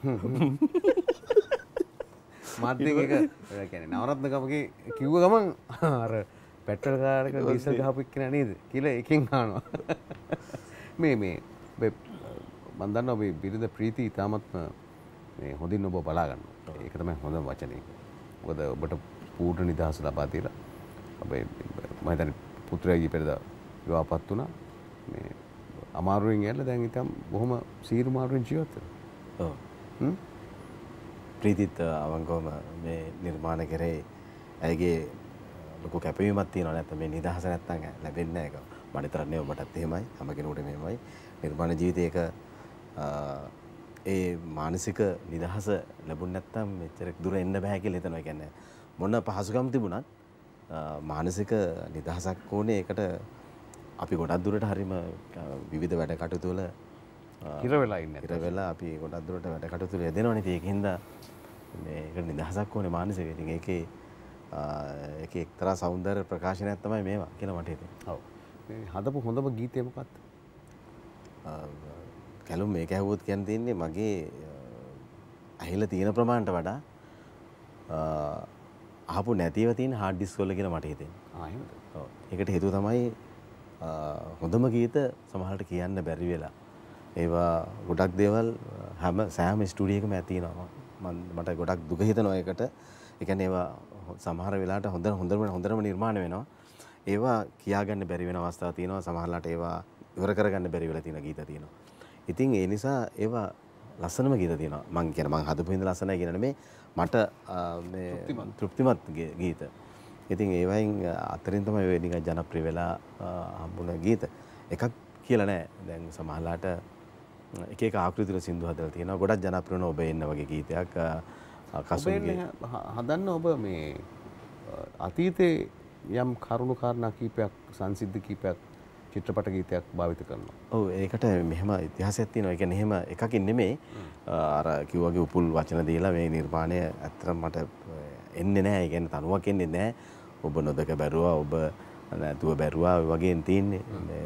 මාධ්‍යයෙන් ඒක ඒ කියන්නේ නවරත්න ගමගේ කිව්ව ගමන් අර පෙට්‍රල් කාර් එක ඩීසල් ගහපු එක්කෙනා නේද කියලා එකෙන් අහනවා. මේ මේ මම දන්නවා ඔබේ බිරිඳ ප්‍රීති ඉතාමත්ම මේ හොඳින් ඔබ බලා ගන්නවා. ඒක තමයි හොඳම වචනේ. මොකද ඔබට පූර්ණ නිදහස ලබා දීලා අපේ මම හිතන්නේ පුත්‍රයාගේ පෙරදා විවාහපත් වුණා. මේ අමාරුවෙන් ඇල්ල දැන් ඉතින් බොහොම සීරු මාරුවෙන් ජීවත් වෙනවා. ඔව්. හ්ම්. ප්‍රීතිත් අවංකවම මේ නිර්මාණ කරේ ඇයිගේ ලොකු කැපවීමක් තියෙනවා. නැත්නම් මේ නිදහස නැත්නම් ලැබෙන්නේ නැහැ ඒක. මට විතරක් නෙවෙයි ඔබටත් එහෙමයි. හැම කෙනෙකුටම එහෙමයි. නිර්මාණ ජීවිතයක ඒ මානසික නිදහස ලැබුණ නැත්නම් මෙච්චර දුර එන්න බෑ කියලා හිතනවා. ඒ කියන්නේ මොන පහසුකම් තිබුණත් මානසික නිදහසක් ඕනේ. ඒකට අපි ගොඩක් දුරට හරීම විවිධ වැඩ කටයුතු වල ඉර වෙලා ඉන්නේ. ඉර වෙලා අපි ගොඩක් දුරට වැඩ කටයුතු වල යෙදෙනවනේ. ඒකින්ද මේකට නිදහසක් ඕනේ මානසික. ඉතින් ඒකේ ඒකේ එක්තරා సౌందර්ය ප්‍රකාශනයක් තමයි මේවා කියලා මට හිතෙනවා. ඔව්. මේ හදපු හොඳම ගීතය මොකක්ද? කැලුම් මේක ඇහුවොත් කියන්න තියෙන්නේ මගේ ඇහිලා තියෙන ප්‍රමාණයට වඩා අහපු නැතිව තියෙන හાર્ඩ් ඩිස්ක් වල කියලා මට හිතෙනවා. ආ එහෙමද? ඔව්. ඒකට හේතුව තමයි හොඳම ගීත සමහරට කියන්න බැරි වෙලා. ඒවා ගොඩක් දේවල් හැම සෑම ස්ටුඩියෝ එකම ඇතිනවා. මම මට ගොඩක් දුක හිතෙනවා ඒකට. ඒ කියන්නේ ඒවා සමහර වෙලාවට හොඳ හොඳම හොඳම නිර්මාණ වෙනවා. ඒවා කියාගන්න බැරි වෙන අවස්ථා තියෙනවා. සමහරලාට ඒවා ඉවර කරගන්න බැරි වෙලා තියෙන ගීත තියෙනවා. ඉතින් ඒ නිසා ඒවා ලස්සනම ගීත තියෙනවා. මං කියන මං හදපු හින්දා ලස්සනයි කියන නෙමෙයි මට මේ තෘප්තිමත් ගීත. ඉතින් ඒ වයින් අතරින් තමයි ඔය නිකන් ජනප්‍රිය වෙලා හම්බුන ගීත. එකක් කියලා නෑ. දැන් සමහරලාට එක එක ආකෘති වල සින්දු හදලා තියෙනවා. ගොඩක් ජනප්‍රිය වෙන ඔබ එන්න වගේ ගීතයක් කසුන්ගේ හදන්න ඔබ මේ අතීතේ යම් කරුණු කාරණා කීපයක් සංසිද්ධ කීපයක් චිත්‍රපට ගීතයක් භාවිත කරනවා. ඔව් ඒකට මෙහෙම ඉතිහාසයක් තියෙනවා. ඒ කියන්නේ එහෙම එකකින් නෙමෙයි. අර කිව්වාගේ උපුල් වචන දීලා මේ නිර්මාණය ඇත්තටම මට එන්නේ නැහැ. ඒ කියන්නේ තනුවක් එන්නේ නැහැ. ඔබ නොදක බැරුවා ඔබ නැතුව බැරුවා ඔය වගේ තියෙන්නේ.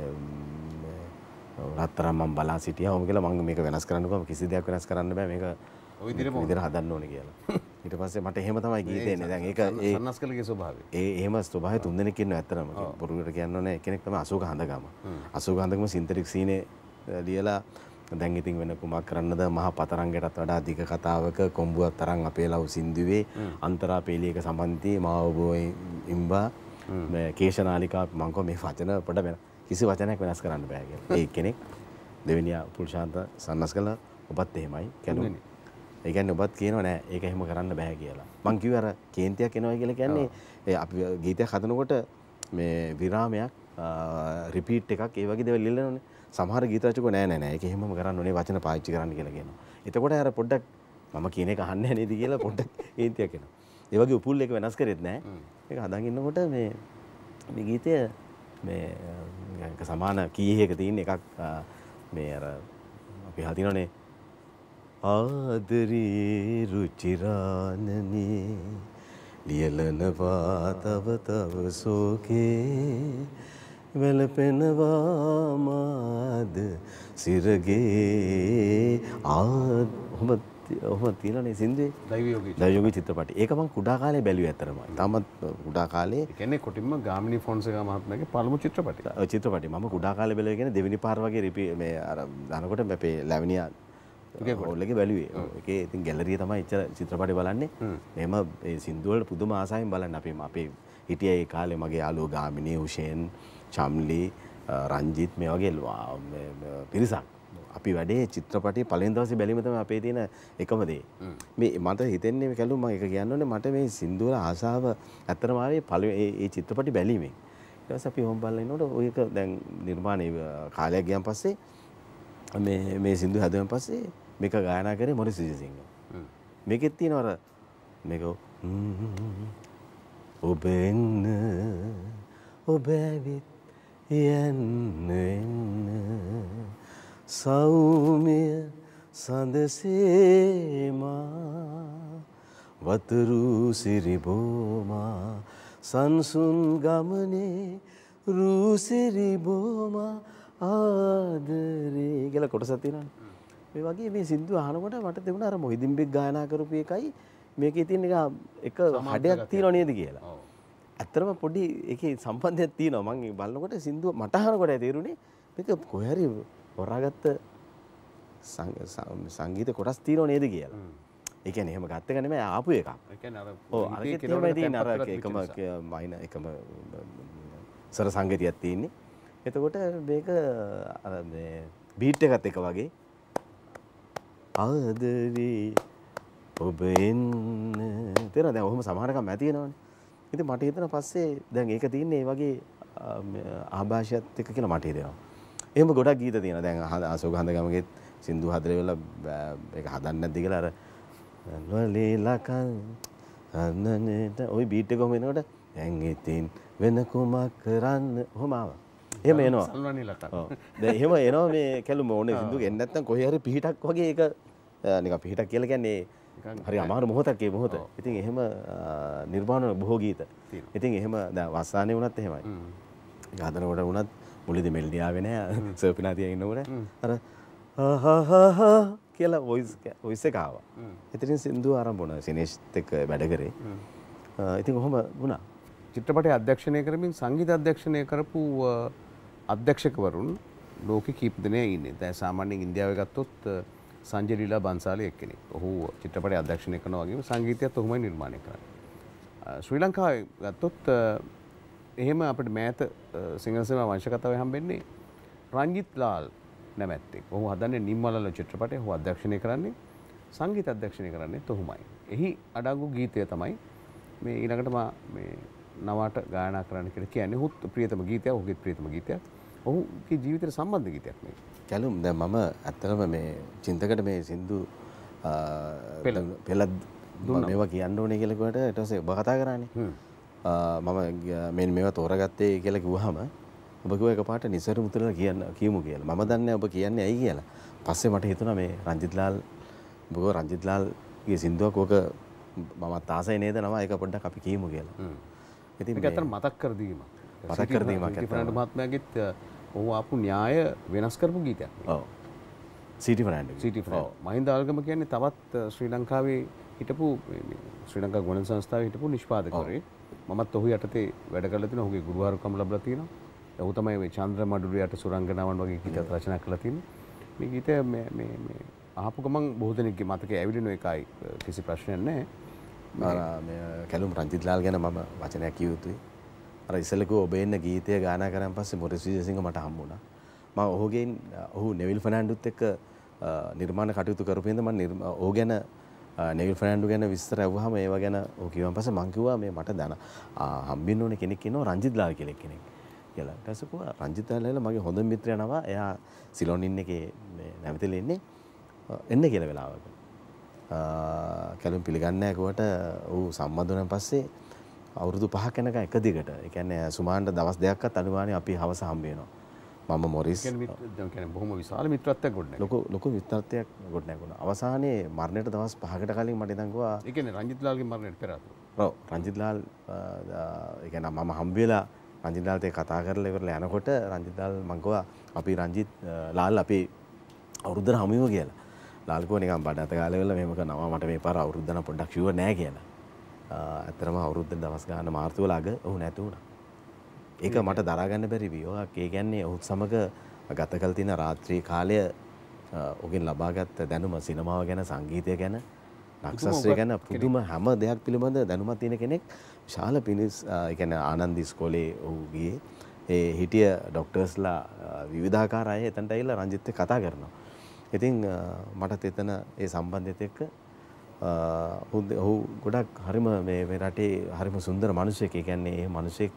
රත්තරන් මම බලා සිටියා. ඔම කියලා මම මේක වෙනස් කරන්නකෝ කිසි දෙයක් වෙනස් කරන්න බෑ. මේක ඔය විදිහට හදන්න ඕනේ කියලා. ඊට පස්සේ මට එහෙම තමයි ගීතේ එන්නේ. දැන් ඒක ඒ සන්නස්කලගේ ස්වභාවය. ඒ එහෙම ස්වභාවය තුන් දෙනෙක් ඉන්නවා ඇත්තටම. බොරුවට කියන්න ඕනේ කෙනෙක් තමයි අශෝක හඳගම. අශෝක හඳගම සින්තටික් සීනේ ලියලා දැන් ඉතින් වෙන කුමක් කරන්නද මහා පතරංගයටත් වඩා දිග කතාවක කොම්බුවක් තරම් අපේ ලව් සින්දුවේ අන්තරා පේලියක සම්බන්ධී මාව ඔබ ඉම්බා මේ කේශනාලිකා මං කො මේ වචන පොඩ වෙන කිසි වචනයක් වෙනස් කරන්න බෑ කියලා. ඒ කෙනෙක් දෙවෙනියා පුල්ශාන්ත සන්නස්කල ඔබත් එහෙමයි කැලුම්. ඒ කියන්නේ ඔබත් කියනවා නෑ ඒක එහෙම කරන්න බෑ කියලා. මං කිව්වේ අර කේන්තියක් එනවා කියලා කියන්නේ ඒ අපි ගීතයක් හදනකොට මේ විරාමයක් රිපීට් එකක් ඒ වගේ දේවල් ඉල්ලනෝනේ. සමහර ගීත රචකෝ නෑ නෑ නෑ ඒක එහෙමම කරන්න ඕනේ වචන පාවිච්චි කරන්න කියලා කියනවා. එතකොට අර පොඩ්ඩක් මම කියන එක අහන්නේ නේද කියලා පොඩ්ඩක් කේන්තියක් එනවා. ඒ වගේ උපුල් එක වෙනස් කරෙත් නෑ. ඒක හදාගෙන ඉන්නකොට මේ මේ ගීතය මේ සමාන කී එක තියෙන එකක් මේ අර අපි හදිනෝනේ ආදරේ රුචිරානනේ ලියලනවා තව තව සෝකේ වැළපෙනවා මාද සිරගේ ආ ඔහම ඔහම තියෙනනේ සින්දුවේ දෛවයෝගී දෛවයෝගී චිත්‍රපටි. ඒක මම කුඩා කාලේ බැලුවේ ඇත්තටම. තාමත් කුඩා කාලේ ඒ කියන්නේ කොටින්ම ගාමිණී ෆොන්සේකා මහත්මයාගේ පළමු චිත්‍රපටය. චිත්‍රපටි මම කුඩා කාලේ බැලුවේ කියන්නේ දෙවෙනි පාර වගේ රිපී මේ අර දනකොට අපේ ලැවනියා ඔල්ලගේ බැලුවේ. ඒකේ ඉතින් ගැලරිය තමයි ඉච්චර චිත්‍රපටි බලන්නේ. එහෙම ඒ සින්දු වල පුදුම ආසාවෙන් බලන්න අපි අපේ හිටියේ ඒ කාලේ මගේ යාළුවෝ ගාමිණී උෂේන් චම්ලි රංජිත් මේ වගේ පිරිසක්. අපි වැඩේ චිත්‍රපටි පළවෙනි දවසේ බැලීම තමයි අපේ තියෙන එකම දේ. මේ මට හිතෙන්නේ මේ කැලුම් මම එක කියන්න ඕනේ මට මේ සින්දු වල ආසාව ඇත්තටම ආවේ පළවෙනි ඒ චිත්‍රපටි බැලීමෙන්. ඊට පස්සේ අපි හොම් බලලා ඉන්නකොට ඔයක දැන් නිර්මාණය කාලයක් ගියන් පස්සේ මේ මේ සින්දු හැදුවන් පස්සේ මේක ගායනා කරේ මොරිස් විජේසිංහ. මේකෙත් තියෙනවා අර මේක ඔබ එන්න ඔබ ඇවිත් යන්න එන්න සෞම්‍ය සඳසේමා වතුරු සිරිබෝමා සංසුන් ගමනේ රූසිරිබෝමා ආදරේ කියලා කොටසක් තියෙනවානේ. මේ වගේ මේ සින්දු අහනකොට මට තිබුණා අර මොහිදින් බෙක් ගායනා කරපු එකයි මේකේ තියෙන එක හඩයක් තියෙනව නේද කියලා. ඇත්තටම පොඩි ඒකේ සම්බන්ධයක් තියෙනවා. මම බලනකොට සින්දුව මට අහනකොට තේරුනේ මේක කොහේ හරි හොරාගත්ත සංගීත කොටස් තියෙනව නේද කියලා. ඒ කියන්නේ එහෙම ගත්ත එක නෙමෙයි ආපු එකක්. ඒ කියන්නේ අර ඔව් අරකේ තමයි තියෙන අර එකම මයින එකම සර සංගීතයක් තියෙන්නේ. එතකොට මේක අර මේ බීට් එකත් එක වගේ ආදරේ ඔබ එන්න තේරෙනවද? දැන් ඔහොම සමහරකම් ඇති වෙනවනේ. ඉතින් මට හිතෙන පස්සේ දැන් ඒක තියෙන්නේ මේ වගේ ආభాෂයත් එක්ක කියලා මට හිතෙනවා. එහෙම ගොඩක් ගීත තියෙනවා. දැන් අශෝක හඳගමගේ සින්දු හදලා වෙලා ඒක හදන්න නැද්ද කියලා අර නොලීලකන් අන්නනේට ওই බීට් එක කොහම එනකොට දැන් ඉතින් වෙන කුමක් කරන්න ඔහම ආවා. එහෙම එනවා. සල්වනීලකන්. ඔව්. දැන් එහෙම එනවා මේ කැලුම ඕනේ සින්දු එන්නේ නැත්නම් කොහේ හරි පිහිටක් වගේ ඒක නිකන් පිහිටක් කියලා කියන්නේ හරි අමාරු මොහොතක් ඒ මොහොත. ඉතින් එහෙම නිර්මාණ බොහෝ ගීත. ඉතින් එහෙම දැන් වස්සානේ වුණත් එහෙමයි. ඒක හදනකොට වුණත් මුලදී මෙල්ඩි ආවේ නැහැ. සර්පිනාතිය ඉන්නකොට අර හහහහ කියලා වොයිස් වොයිස් එක ආවා. ඉතින් සින්දු ආරම්භ වුණා. සිනේෂ්ත් එක්ක වැඩ කරේ. ඉතින් කොහොම වුණා? චිත්‍රපටය අධ්‍යක්ෂණය කරමින් සංගීත අධ්‍යක්ෂණය කරපු අධ්‍යක්ෂකවරුන් ලෝකෙ කීප දෙනෙක් ඉන්නේ. දැන් සාමාන්‍යයෙන් ඉන්දියාවේ ගත්තොත් සංජය ලීලා බන්සාලි එක්කෙනෙක්. ඔහු චිත්‍රපටය අධ්‍යක්ෂණය කරනවා වගේම සංගීතයත් ඔහුමයි නිර්මාණය කරන්නේ. ශ්‍රී ලංකාවේ ගත්තොත් එහෙම අපිට මෑත සිංහල සිනමා වංශ කතාවේ හම්බෙන්නේ රංජිත් ලාල් නැමැත්තෙක්. ඔහු හදන්නේ නිම්මලල චිත්‍රපටය. ඔහු අධ්‍යක්ෂණය කරන්නේ සංගීත අධ්‍යක්ෂණය කරන්නේ ඔහුමයි. එහි අඩංගු ගීතය තමයි මේ ඊළඟට මා මේ නවාට ගායනා කරන්න කියලා කියන්නේ. ඔහුත් ප්‍රියතම ගීතයක්, ඔහුගේ ප්‍රියතම ගීතයක්. ඔහුගේ ජීවිතයට සම්බන්ධ ගීතයක් මේක. කැලුම් දැන් මම ඇත්තටම මේ චින්තකට මේ සින්දු පෙළ දුන්නා මේවා කියන්න ඕනේ කියලා කිව්වට ඊට පස්සේ ඔබ කතා කරානේ. මම මෙන්න මේවා තෝරගත්තේ කියලා කිව්වහම ඔබ කිව්වා එකපාරට නිසරු මුතුලා කියන්න කියමු කියලා. මම දන්නේ ඔබ කියන්නේ ඇයි කියලා. පස්සේ මට හිතුණා මේ රංජිත් ලාල් ඔබ රංජිත් ලාල්ගේ සින්දුවක් ඔක මමත් ආසයි නේද නම ඒක පොඩ්ඩක් අපි කියමු කියලා. ඉතින් මේක අතන මතක් කර දීමක්. මතක් කර දීමක් ඇත්තටම මහත්මයාගෙත් ඔහු ආපු න්‍යාය වෙනස් කරපු ගීතයක්. ඔව්. සීටි ෆර්නැන්ඩෝ. සීටි ෆර්නැන්ඩෝ. මහින්ද ආල්ගම කියන්නේ තවත් ශ්‍රී ලංකාවේ හිටපු ශ්‍රී ලංකා ගුවන් සංස්ථාවේ හිටපු නිෂ්පාදකවරයෙක්. මමත් ඔහු යටතේ වැඩ කරලා තිනවා. ඔහුගේ ගුරුවරුකම් ලැබලා තියෙනවා. ඔහු තමයි මේ චන්ද්‍ර මඩුලියට සුරංගනාවන් වගේ ගීත රචනා කරලා තියෙන්නේ. මේ ගීතය මේ මේ මේ අහපු ගමන් බොහෝ දෙනෙක්ගේ මතකයේ ඇවිදින එකයි කිසි ප්‍රශ්නයක් නැහැ. මේ කැලුම් රංජිත් ලාල් ගැන මම වචනයක් කිය යුතුයි. අර ඉස්සෙල්ලා ඔබ එන්න ගීතය ගායනා කරන් පස්සේ මොරිස් විජේසිංහ මට හම්බුණා. මම ඔහුගෙන් ඔහු නෙවිල් ෆර්නැන්ඩෝත් එක්ක නිර්මාණ කටයුතු කරපු හින්දා මම ඔහු ගැන නෙවිල් ෆර්නැන්ඩෝ ගැන විස්තර අහුවාම ඒව ගැන ඔහු කිව්වන් පස්සේ මම කිව්වා මේ මට දැන හම්බෙන්න ඕනේ කෙනෙක් ඉන්නවා රංජිත් ලාල් කියලා කෙනෙක් කියලා. ඊට පස්සේ කිව්වා රංජිත් ලාල් මගේ හොඳ මිත්‍රයා නම. එයා සිලොන් ඉන්න එකේ මේ නැවතිලා ඉන්නේ. එන්න කියලා වෙලාවක. කැලුම් පිළිගන්නේ නැහැ කිව්වට ඌ සම්බන්ධ වුණාන් පස්සේ අවුරුදු පහක් යනකම් එක දිගට ඒ කියන්නේ සුමාන්ට දවස් දෙකක්වත් අනුගානේ අපි හවස හම්බ වෙනවා. මම මොරිස් බොහොම විශාල මිත්‍රත්වයක් ගොඩනැගුණා. ලොකු ලොකු මිත්‍රත්වයක් ගොඩනැගුණා. අවසානයේ මරණයට දවස් පහකට කලින් මට ඉඳන් ගියා. ඒ කියන්නේ රංජිත් ලාල්ගේ මරණයට පෙර ආතුව. ඔව් රංජිත් ලාල් ඒ කියන්නේ මම හම්බ වෙලා රංජිත් ලාල්ට කතා කරලා ඉවරලා යනකොට රංජිත් ලාල් මං කිව්වා අපි රංජිත් ලාල් අපි අවුරුද්දට හමුවෙමු කියලා. ලාල් කිව්වා නිකන් බඩ අත ගාලා වෙලා මෙහෙම කරනවා මට මේ පාර අවුරුද්ද නම් පොඩ්ඩක් ෂුවර් නෑ කියලා. ඇත්තටම අවුරුද්ද දවස් ගන්න මාර්තු වල අග ඔහු නැතු වුණා. ඒක මට දරා ගන්න බැරි වියෝගයක්. ඒ කියන්නේ ඔහුත් සමග ගත කළ තියෙන රාත්‍රී කාලය ඔහුගෙන් ලබාගත් දැනුම සිනමාව ගැන සංගීතය ගැන නක්ෂත්‍රය ගැන පුදුම හැම දෙයක් පිළිබඳ දැනුමක් තියෙන කෙනෙක්. විශාල පිනිස් ඒ කියන්නේ ආනන්ද ඉස්කෝලේ ඔහු ගියේ. ඒ හිටිය ડોක්ටර්ස්ලා විවිධාකාර අය එතනට ඇවිල්ලා රංජිත් එක්ක කතා කරනවා. ඉතින් මටත් එතන ඒ සම්බන්ධයත් එක්ක ඔහු ගොඩක් හරිම මේ මේ රටේ හරිම සුන්දර මිනිසෙක්. ඒ කියන්නේ මේ මිනිසෙක්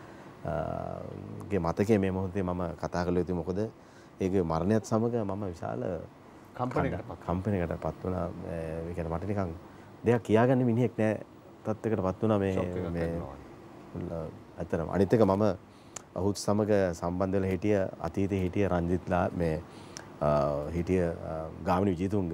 ගේ මතකයේ මේ මොහොතේ මම කතා කළ යුතුයි. මොකද ඒකේ මරණයත් සමග මම විශාල කම්පනයකට කම්පනයකට පත් වුණා. ඒ කියන්නේ මට නිකන් දෙයක් කියාගන්න මිනිහෙක් නෑ තත්යකට පත් වුණා මේ මේ අතරම. අනිත් එක මම ඔහුත් සමග සම්බන්ධ වෙලා හිටිය අතීතයේ හිටිය රංජිත්ලා මේ හිටිය ගාමිණී විජේතුංග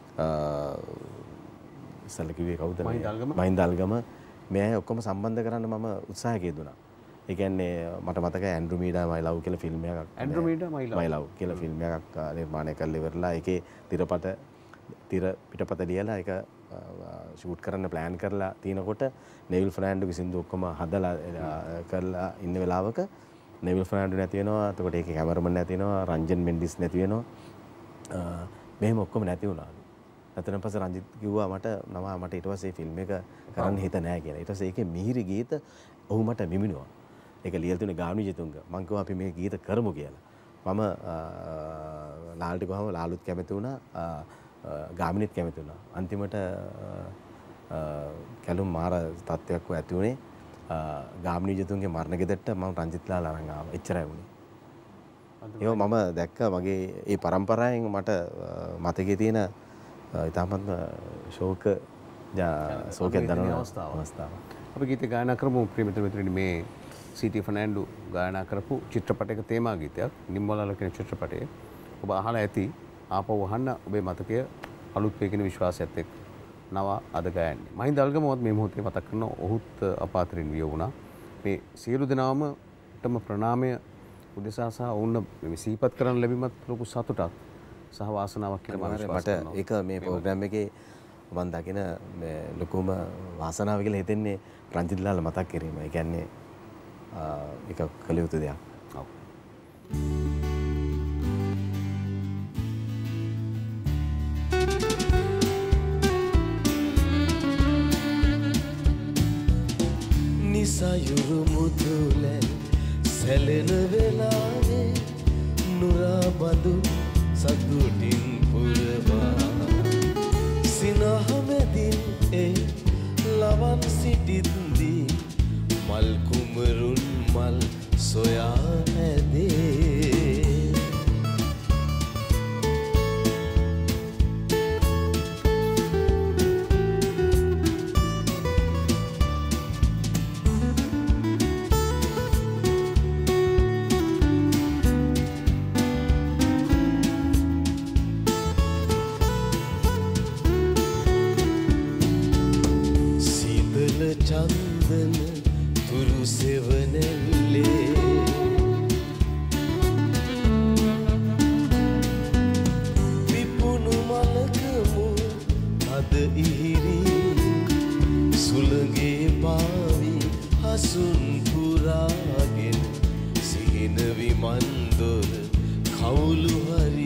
ඉස්සෙල්ලා කිව්වේ කවුද? මහින්ද අල්ගම. මේ අය ඔක්කොම සම්බන්ධ කරන්න මම උත්සාහයක් යෙදුණා. ඒ කියන්නේ මට මතකයි ඇන්ඩ්‍රු මීඩා මයි ලව් කියලා ෆිල්ම් එකක් ඇන්ඩ්‍රු මීඩා මයි ලව් මයි ලව් කියලා ෆිල්ම් එකක් නිර්මාණය කරලා ඉවරලා ඒකේ තිරපත තිර පිටපත ලියලා ඒක ෂූට් කරන්න ප්ලෑන් කරලා තිනකොට නෙවිල් ෆර්නෑන්ඩෝගේ සින්දු ඔක්කොම හදලා කරලා ඉන්න වෙලාවක නෙවිල් ෆර්නෑන්ඩෝ නැති වෙනවා. එතකොට ඒකේ කැමරමන් නැති වෙනවා. රංජන් මෙන්ඩිස් නැති වෙනවා. මෙහෙම ඔක්කොම නැති වුණා. නැතනම් පස්සේ රංජිත් කිව්වා මට නම මට ඊට පස්සේ ෆිල්ම් එක කරන්න හිත නැහැ කියලා. ඊට පස්සේ ඒකේ මිහිරි ගීත ඔහු මට මිමිනුවා. ඒක ලියලා තුනේ ගාමිණී විජේතුංග. මං කිව්වා අපි මේ ගීත කරමු කියලා. මම ලාල්ට ගහම ලාලුත් කැමති වුණා. ගාමිණීත් කැමති වුණා. අන්තිමට කැලුම් මාර තත්ත්වයක් ඇති වුණේ ගාමිණී විජේතුංගේ මරණ ගෙදරට මම රංජිත් ලාල් අරන් ආවා. එච්චරයි වුණේ. ඒක මම දැක්ක මගේ ඒ පරම්පරාවෙන් මට මතකයේ තියෙන ඉතාමත් ශෝක ශෝකයක් දනවන අවස්ථාවක්. අපි ගීත ගායනා කරමු ප්‍රිය මිත්‍ර මිත්‍රනි. මේ සීටි ෆර්නෑන්ඩෝ ගායනා කරපු චිත්‍රපටයක තේමා ගීතයක් නිම්වලල කියන චිත්‍රපටයේ. ඔබ අහලා ඇති. ආපහු අහන්න ඔබේ මතකය අලුත් වේ කියන විශ්වාසයත් එක්ක නව අද ගයන්නේ. මහින්ද අල්ගමවත් මේ මොහොතේ මතක් කරන ඔහුත් අපාතරින් විය වුණා. මේ සියලු දෙනාමටම ප්‍රණාමය උදෙසා සහ ඔවුන් මේ සිහිපත් කරන්න ලැබීමත් ලොකු සතුටක් සහ වාසනාවක් කියලා මම විශ්වාස කරනවා. ඒක මේ ප්‍රෝග්‍රෑම් එකේ මම දකින මේ ලොකුම වාසනාව කියලා හිතෙන්නේ රංජිත් ලාල් මතක් කිරීම. ඒ කියන්නේ ඒක කළ යුතු දෙයක්. ඔව්. නිසයුරු මුදුල සැලෙන වෙලාවේ නුරා බඳු සතුටින් පුරවා සිනහමැදින් ඒ ලවන් සිටිද්දී මල් කුමරුන් මල් සොයා ඇදේ චන්දන තුරු සෙවනෙල්ලේ විපුණු මලකමු අද ඉහිරි සුළගේ පාවි හසුන් පුරාගෙන සිහින විමන්දොර කවුළු හරි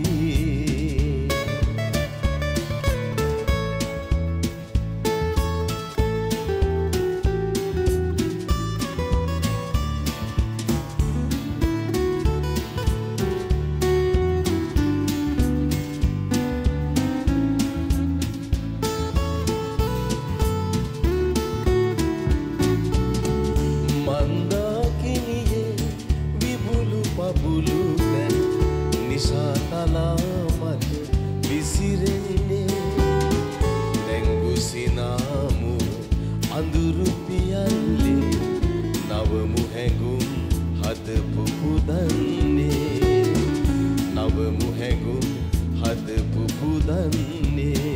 අඳුරු පියල්ලේ නවමු හැඟුම් හදපු පුදන්නේ ඉවමු හැඟුම් හදපු පුදන්නේ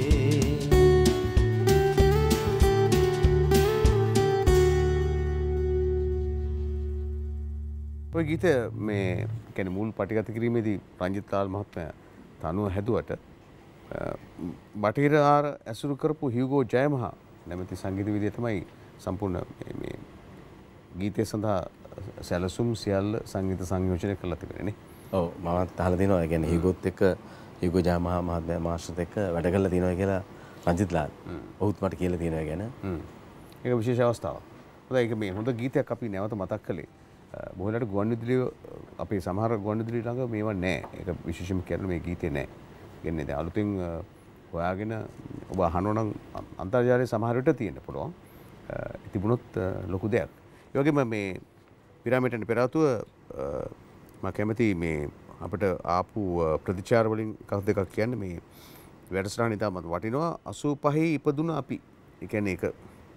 ඔය ගීත මේ කියන්නේ මුල් පටිගත කිරීමේදී රංජිත් ලාල් මහත්මයා තනුව හැදුවට බටහිර ආර ඇසුරු කරපු හියුගෝ ජයමහා නැමැති සංගීත විදිය තමයි සම්පූර්ණ මේ ගීතය සඳහා සැලසුම් සියල්ල සංගීත සංයෝජනය කරලා තිබෙන්නේ නේ. ඔව් මමත් අහලා තිනවා. ඒ කියන්නේ හියුගෝත් එක්ක හියුගෝ ජයමහා මහත්මයා මාස්ටර්ත් එක්ක වැඩ කරලා තිනවා කියලා රංජිත් ලාල්. ඔහුත් මට කියලා තියෙනවා ගැන. හ්ම්. ඒක විශේෂ අවස්ථාවක්. හොඳයි ඒක මේ හොඳ ගීතයක් අපි නැවත මතක් කළේ. බොහෝලට ගුවන්විදුලිය අපේ සමහර ගුවන්විදුලි ළඟ මේවා නැහැ. ඒක විශේෂයෙන්ම කියන මේ ගීතේ නැහැ. කියන්නේ දැන් අලුතෙන් හොයාගෙන ඔබ අහනවා නම් අන්තර්ජාලයේ සමහර විට තියෙන්න පුළුවන්. තිබුණොත් ලොකු දෙයක්. ඒ වගේම මේ පිරාමිඩයන් පෙර ආතුව මම කැමති මේ අපිට ආපු ප්‍රතිචාර වලින් කවුද දෙකක් කියන්නේ මේ වැඩසටහන ඉතාමත් වටිනවා. අසූ පහේ ඉපදුන අපි. ඒ කියන්නේ ඒක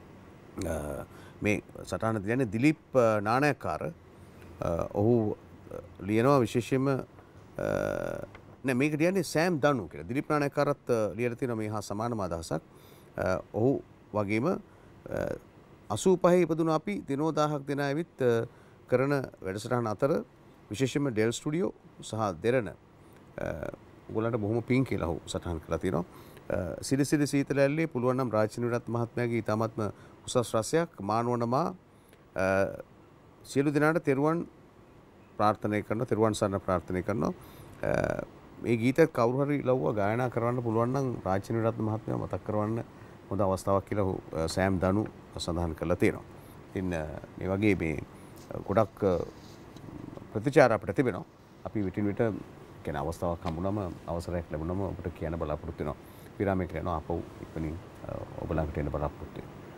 මේ සටහන කියන්නේ දිලීප් නානායක්කාර ඔහු ලියනවා විශේෂයෙන්ම නෑ මේක කියන්නේ සෑම් දනු කියලා. දිලීප් නානායක්කාරත් ලියලා තියෙනවා මේ හා සමානම අදහසක්. ඔහු වගේම අසූ පහේ ඉපදුන අපි දිනෝ දහයක් දෙන ඇවිත් කරන වැඩසටහන අතර විශේෂයෙන්ම ඩෙල් ස්ටුඩියෝ සහ දෙරණ ඔයගොල්ලන්ට බොහොම පිං කියලා ඔහු සටහන් කරලා තියෙනවා. සිරි සිරි සීතල ඇල්ලේ පුළුවන් නම් රාජ්‍ය විරත් මහත්මයාගේ ඊටමත්ම උසස් රසයක් මානවනමා සියලු දෙනාට තෙරුවන් ප්‍රාර්ථනා කරනවා තෙරුවන් සරණ ප්‍රාර්ථනා කරනවා. මේ ගීත කවුරු හරි ලව්ව ගායනා කරන්න පුළුවන් නම් රාජ්‍ය විරත් මහත්මයා මතක් කරවන්න හොඳ අවස්ථාවක් කියලා ඔහු සෑම් දනු සඳහන් කරලා තියෙනවා. ඉතින් මේ වගේ මේ ගොඩක් ප්‍රතිචාර අපිට තිබෙනවා. අපි විටින් විට කියන අවස්ථාවක් හම්බුනම අවසරයක් ලැබුණම ඔබට කියන්න බලාපොරොත්තු වෙනවා. විරාමයක යනවා අපව ඉක්මනින් ඔබ ළඟට එන්න බලාපොරොත්තු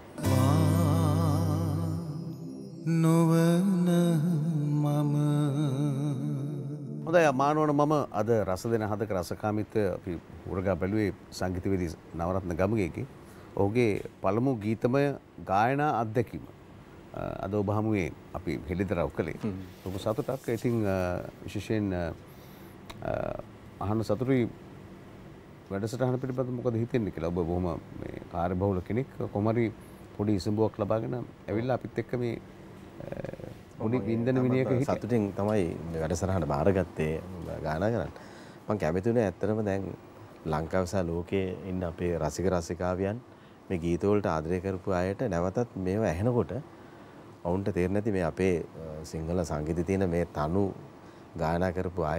වෙනවා. නොවන මම හොඳයි මානවන මම අද රස දෙන හදක රසකාමිත්වය අපි උරගා බැලුවේ සංගීතවේදී නවරත්න ගමගේගේ ඔහුගේ පළමු ගීතමය ගායනා අත්දැකීම අද ඔබ හමුවේ අපි හෙළිදරව් කළේ. ලොකු සතුටක්. ඉතින් විශේෂයෙන් අහන්න සතුටුයි වැඩසටහන පිළිබඳව මොකද හිතෙන්නේ කියලා. ඔබ බොහොම මේ කාර්යබහුල කෙනෙක්. කොහොම හරි පොඩි ඉසුඹුවක් ලබාගෙන ඇවිල්ලා අපිත් එක්ක මේ පොඩි වින්දන විනයක හිටියා. සතුටින් තමයි මේ වැඩසටහන බාරගත්තේ ගායනා කරන්න. මම කැමති වුණේ ඇත්තටම දැන් ලංකාව සහ ලෝකයේ ඉන්න අපේ රසික රසිකාවියන් මේ ගීත වලට ආදරය කරපු අයට නැවතත් මේවා ඇහෙනකොට ඔවුන්ට තේරෙන්නේ නැති මේ අපේ සිංහල සංගීතයේ තියෙන මේ තනු ගායනා කරපු අය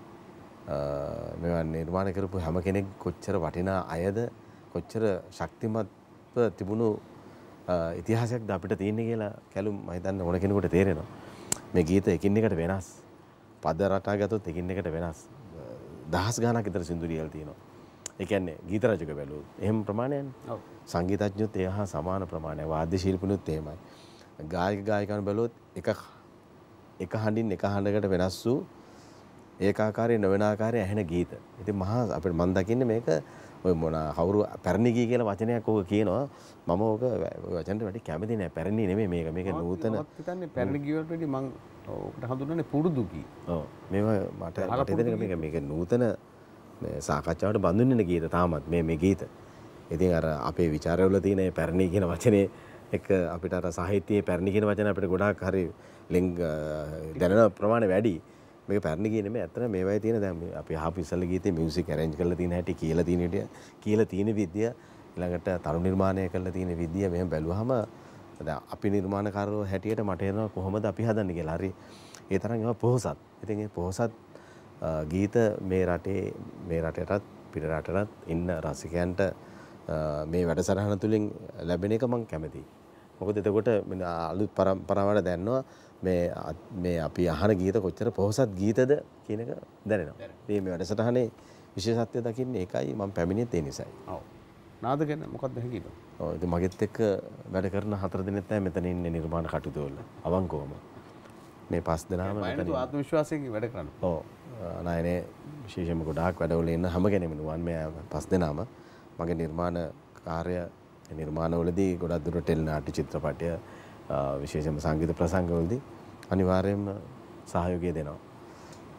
මේවා නිර්මාණය කරපු හැම කෙනෙක් කොච්චර වටිනා අයද කොච්චර ශක්තිමත්ව තිබුණු ඉතිහාසයක්ද අපිට තියෙන්නේ කියලා කැලුම් මම හිතන්නේ ඕන කෙනෙකුට තේරෙනවා. මේ ගීත එකින් එකට වෙනස්. පද රටා ගත්තොත් එකින් එකට වෙනස්. දහස් ගාණක් විතර සින්දු ලියලා තියෙනවා. ඒ කියන්නේ ගීත රචක බැලුවොත් එහෙම ප්‍රමාණයක්නේ. ඔව්. සංගීතඥයොත් ඒ හා සමාන ප්‍රමාණයක්. වාද්‍ය ශිල්පිනුත් එහෙමයි. ගායක ගායිකාවන් බැලුවොත් එක එක හඬින් එක හඬකට වෙනස් වූ ඒකාකාරී නොවන ආකාරයේ ඇහෙන ගීත. ඉතින් මහා අපිට මම දකින්නේ මේක ඔය මොන කවුරු පැරණි ගී කියලා වචනයක් ඕක කියනවා. මම ඕක වචනට වැඩි කැමති නෑ. පැරණි නෙමෙයි මේක. මේක නූතන. මම හිතන්නේ පැරණි ගී වලට වැඩි මම ඕකට හඳුන්වන්නේ පුරුදු ගී. ඔව්. මේවා මට මට හිතෙන මේක මේක නූතන මේ සාකච්ඡාවට බඳුන් වෙන ගීත තාමත් මේ මේ ගීත. ඉතින් අර අපේ ਵਿਚාරවල තියෙන මේ පැරණි කියන වචනේ එක අපිට අර සාහිත්‍යයේ පැරණි කියන වචන අපිට ගොඩාක් හරි ලිංග දැනෙන ප්‍රමාණය වැඩි. මේක පැරණි ගියේ නෙමෙයි අතන මේවයි තියෙන දැන් අපි අහපු ඉස්සල්ල ගීතේ මියුසික් අරේන්ජ් කරලා තියෙන හැටි කියලා තියෙන විදිය කියලා තියෙන විදිය ඊළඟට තරු නිර්මාණය කරලා තියෙන විදිය මෙහෙම බැලුවහම දැන් අපි නිර්මාණකාරයෝ හැටියට මට එනවා කොහොමද අපි හදන්නේ කියලා. හරි ඒ තරම් ඒවා පොහසත්. ඉතින් ඒ පොහසත් ගීත මේ රටේ මේ රටටත් පිට රටටත් ඉන්න රසිකයන්ට මේ වැඩසටහන තුලින් ලැබෙන එක මම කැමතියි. මොකද එතකොට අලුත් පරම්පරාවට දැනනවා මේ මේ අපි අහන ගීත කොච්චර පොහසත් ගීතද කියන එක දැනෙනවා. ඉතින් මේ වැඩසටහනේ විශේෂත්වය දකින්නේ ඒකයි මම පැමිණියෙත් ඒ නිසායි. ඔව්. නාද ගැන මොකක්ද හැකියිද? ඔව් ඉතින් මගෙත් එක්ක වැඩ කරන හතර දිනෙත් තමයි මෙතන ඉන්නේ නිර්මාණ කටයුතු වල. අවංකවම. මේ පස් දෙනාම මෙතන ආත්ම විශ්වාසයෙන් වැඩ කරනවා. ඔව්. නයිනේ විශේෂයෙන්ම ගොඩාක් වැඩවල ඉන්න හැම කෙනෙක්ම නුවන් මේ පස් දෙනාම මගේ නිර්මාණ කාර්ය නිර්මාණවලදී ගොඩක් දුරට ටෙලි නාට්‍ය චිත්‍රපටය විශේෂයෙන්ම සංගීත ප්‍රසංගවලදී අනිවාර්යයෙන්ම සහයෝගය දෙනවා.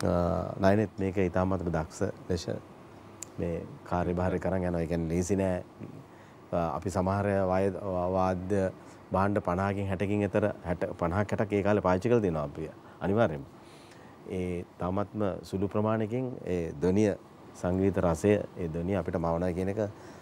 නයනෙත් මේක ඉතාමත්ම දක්ෂ ලෙස මේ කාර්යභාරය කරන් යනවා. ඒ කියන්නේ ලේසි නෑ. අපි සමහර වාද්‍ය භාණ්ඩ පනහකින් හැටකින් අතර පනහක් හැටක් ඒ කාලේ පාවිච්චි කරලා දෙනවා අපි අනිවාර්යයෙන්ම. ඒ තාමත්ම සුළු ප්‍රමාණයකින් ඒ ධ්වනිය සංගීත රසය ඒ ධ්වනිය අපිට මවනවා කියන එක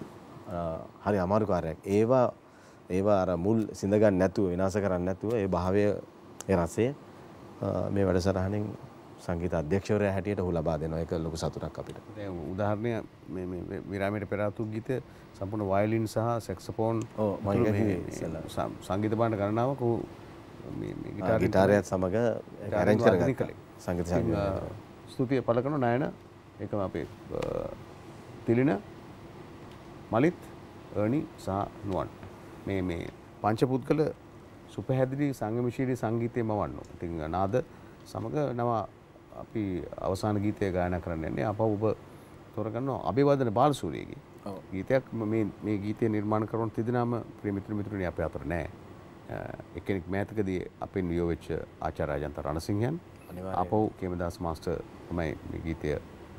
හරි අමාරු කාර්යයක්. ඒවා ඒවා අර මුල් සිඳ ගන්න නැතුව විනාශ කරන්නේ නැතුව ඒ භාවය ඒ රසය මේ වැඩසටහනෙන් සංගීත අධ්‍යක්ෂවරයා හැටියට ඔහු ලබා දෙනවා. ඒක ලොකු සතුටක් අපිට. දැන් උදාහරණය මේ මේ විරාමයට පෙර ආතු ගීත සම්පූර්ණ වයලින් සහ සැක්සෆෝන් ඔව් මම කිව්වේ සංගීත භාණ්ඩ ගණනාවක් ඔහු මේ මේ ගිටාර් ගිටාරයත් සමග ඇරේන්ජ් කරගත්තා. සංගීත සංගීත ස්තුතිය පළ කරන නයන ඒකම අපේ තිලින මලිත් අර්නි සහ නුවන් මේ මේ පංචපුද්ගල සුපහැදිලි සංගමශීලී සංගීතය මවන්නෝ. ඉතින් නාද සමග නව අපි අවසාන ගීතය ගායනා කරන්න යන්නේ. අප ඔබ තෝරගන්නවා අබේවර්ධන බාලසූරියගේ ගීතයක්. මේ මේ ගීතය නිර්මාණ කරන තිදෙනාම ප්‍රිය මිත්‍ර මිතුරුනි අපේ අතර නෑ. එක්කෙනෙක් මෑතකදී අපෙන් වියෝ වෙච්ච ආචාර්ය අජන්ත රණසිංහයන්. අපව කේමදාස් මාස්ටර් තමයි මේ ගීතය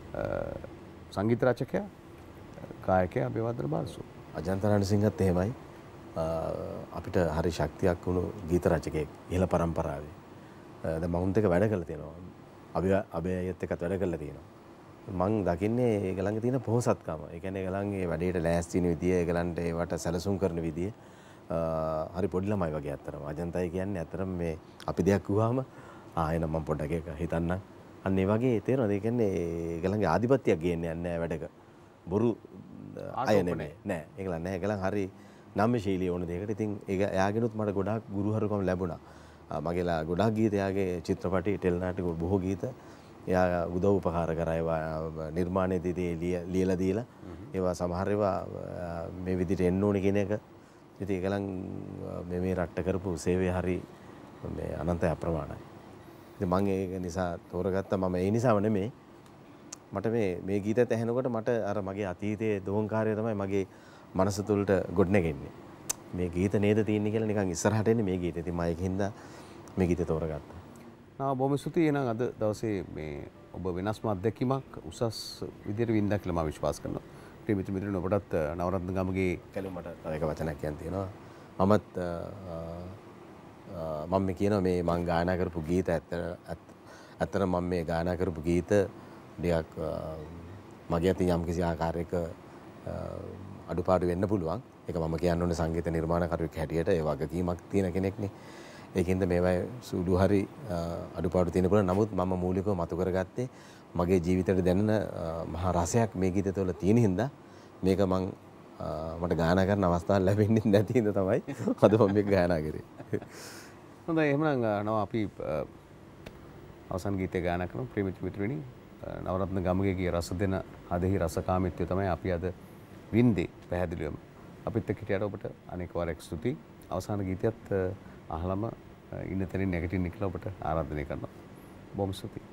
සංගීත රචකයා ගායකයා අබේවර්ධන බාලසූරිය. අජන්ත රණසිංහත් එහෙමයි. අපිට හරි ශක්තියක් වුණු ගීත රචකයෙක් ඉහළ පරම්පරාවේ. දැන් මවුන්ත් එක වැඩ කරලා තියෙනවා. අබේ අබේයත් එක්කත් වැඩ කරලා තියෙනවා. මං දකින්නේ ඒගලන්ගේ තියෙන පොහසත්කම. ඒ කියන්නේ ඒගලන්ගේ වැඩේට ලෑස්ති වෙන විදිය, ඒගලන්ට ඒවට සැලසුම් කරන විදිය හරි පොඩි ළමයි වගේ අත්‍තරම. අජන්තයි කියන්නේ අත්‍තරම මේ අපි දෙයක් කිව්වම ආ එනම් මම පොඩ්ඩක් ඒක හිතන්න. අන්න ඒ වගේ තේරෙනවද? ඒ කියන්නේ ඒගලන්ගේ ආධිපත්‍යයක් ගේන්නේ නැහැ වැඩක. බොරු අය නෙමෙයි. නෑ. ඒගලන් නෑ. ඒගලන් හරි නම්‍යශීලී ඕන දෙයකට. ඉතින් ඒක එයාගෙනුත් මට ගොඩාක් ගුරුහරුකම් ලැබුණා. මගේලා ගොඩාක් ගීත එයාගේ චිත්‍රපටි ටෙලිනාටක බොහෝ ගීත එයා උදව් උපකාර කරා. ඒවා නිර්මාණයේදී ලියලා දීලා ඒවා සමහර ඒවා මේ විදිහට එන්න ඕනේ කියන එක ඉතින් ඒගලන් මේ මේ රට්ට කරපු සේවය හරි මේ අනන්ත අප්‍රමාණයි. ඉතින් මම ඒක නිසා තෝරගත්තා. මම ඒ නිසාම නෙමෙයි මට මේ මේ ගීතයත් ඇහෙනකොට මට අර මගේ අතීතයේ දෝංකාරය තමයි මගේ මනස තුළට ගොඩනගෙන්නේ. මේ ගීත නේද තියෙන්නේ කියලා නිකන් ඉස්සරහට එන්නේ මේ ගීතේ. ඉතින් මම ඒකින්ද මේ ගීතය තෝරගත්තා. නා බොහොම ස්තුතියි. එහෙනම් අද දවසේ මේ ඔබ වෙනස්ම අත්දැකීමක් උසස් විදියට වින්දා කියලා මම විශ්වාස කරනවා. ප්‍රිය මිත්‍ර මිත්‍රයන් ඔබටත් නවරත්න ගමගේ කලින් මට තව එක වචනයක් කියන්න තියෙනවා. මමත් මම මේ කියනවා මේ මම ගායනා කරපු ගීත ඇත්ත ඇත්තට මම මේ ගායනා කරපු ගීත ටිකක් මගේ අතින් යම් කිසි ආකාරයක අඩුපාඩු වෙන්න පුළුවන්. ඒක මම කියන්න ඕනේ සංගීත නිර්මාණකරුවෙක් හැටියට ඒ වගකීමක් තියෙන කෙනෙක්නේ. ඒකින්ද මේවයි සුළු හරි අඩුපාඩු තියෙන පුළුවන්. නමුත් මම මූලිකව මතු කරගත්තේ මගේ ජීවිතේට දැනෙන මහා රසයක් මේ ගීතය තුළ තියෙන හින්දා මේක මම මට ගායනා කරන්න අවස්ථාවක් ලැබෙන්නේ නැති හින්දා තමයි අද මම මේක ගායනා කරේ. හොඳයි එහෙනම් නව අපි අවසන් ගීතය ගායනා කරමු. ප්‍රිය මිත්‍ර මිත්‍රයනි නවරත්න ගමගේ රස දෙන හදෙහි රසකාමීත්වය තමයි අපි අද වින්දේ පැහැදිලිවම. අපිත් එක්ක හිටියට ඔබට අනේක වරක් ස්තුතියි. අවසාන ගීතයත් අහලම ඉන්න තැනින් නැගිටින්න කියලා ඔබට ආරාධනය කරනවා. බොහොම ස්තුතියි.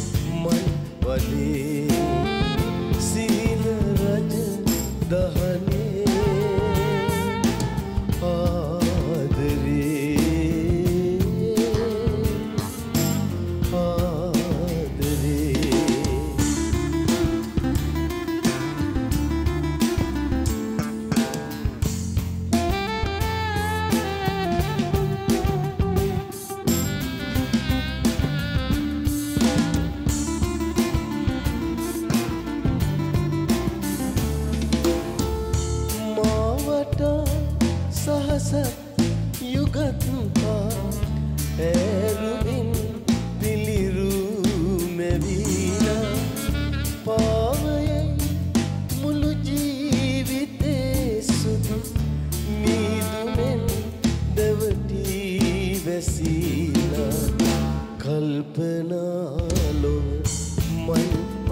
Sina raja dahani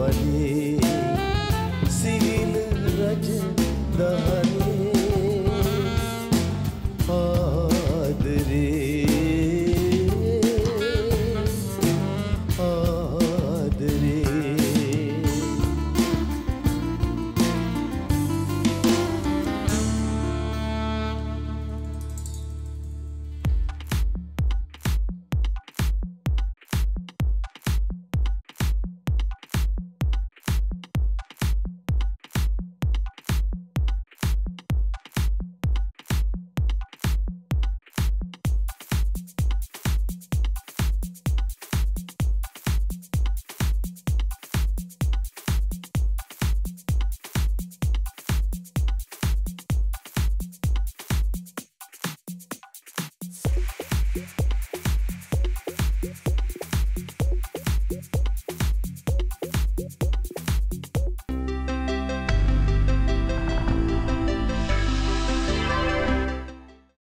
වනේ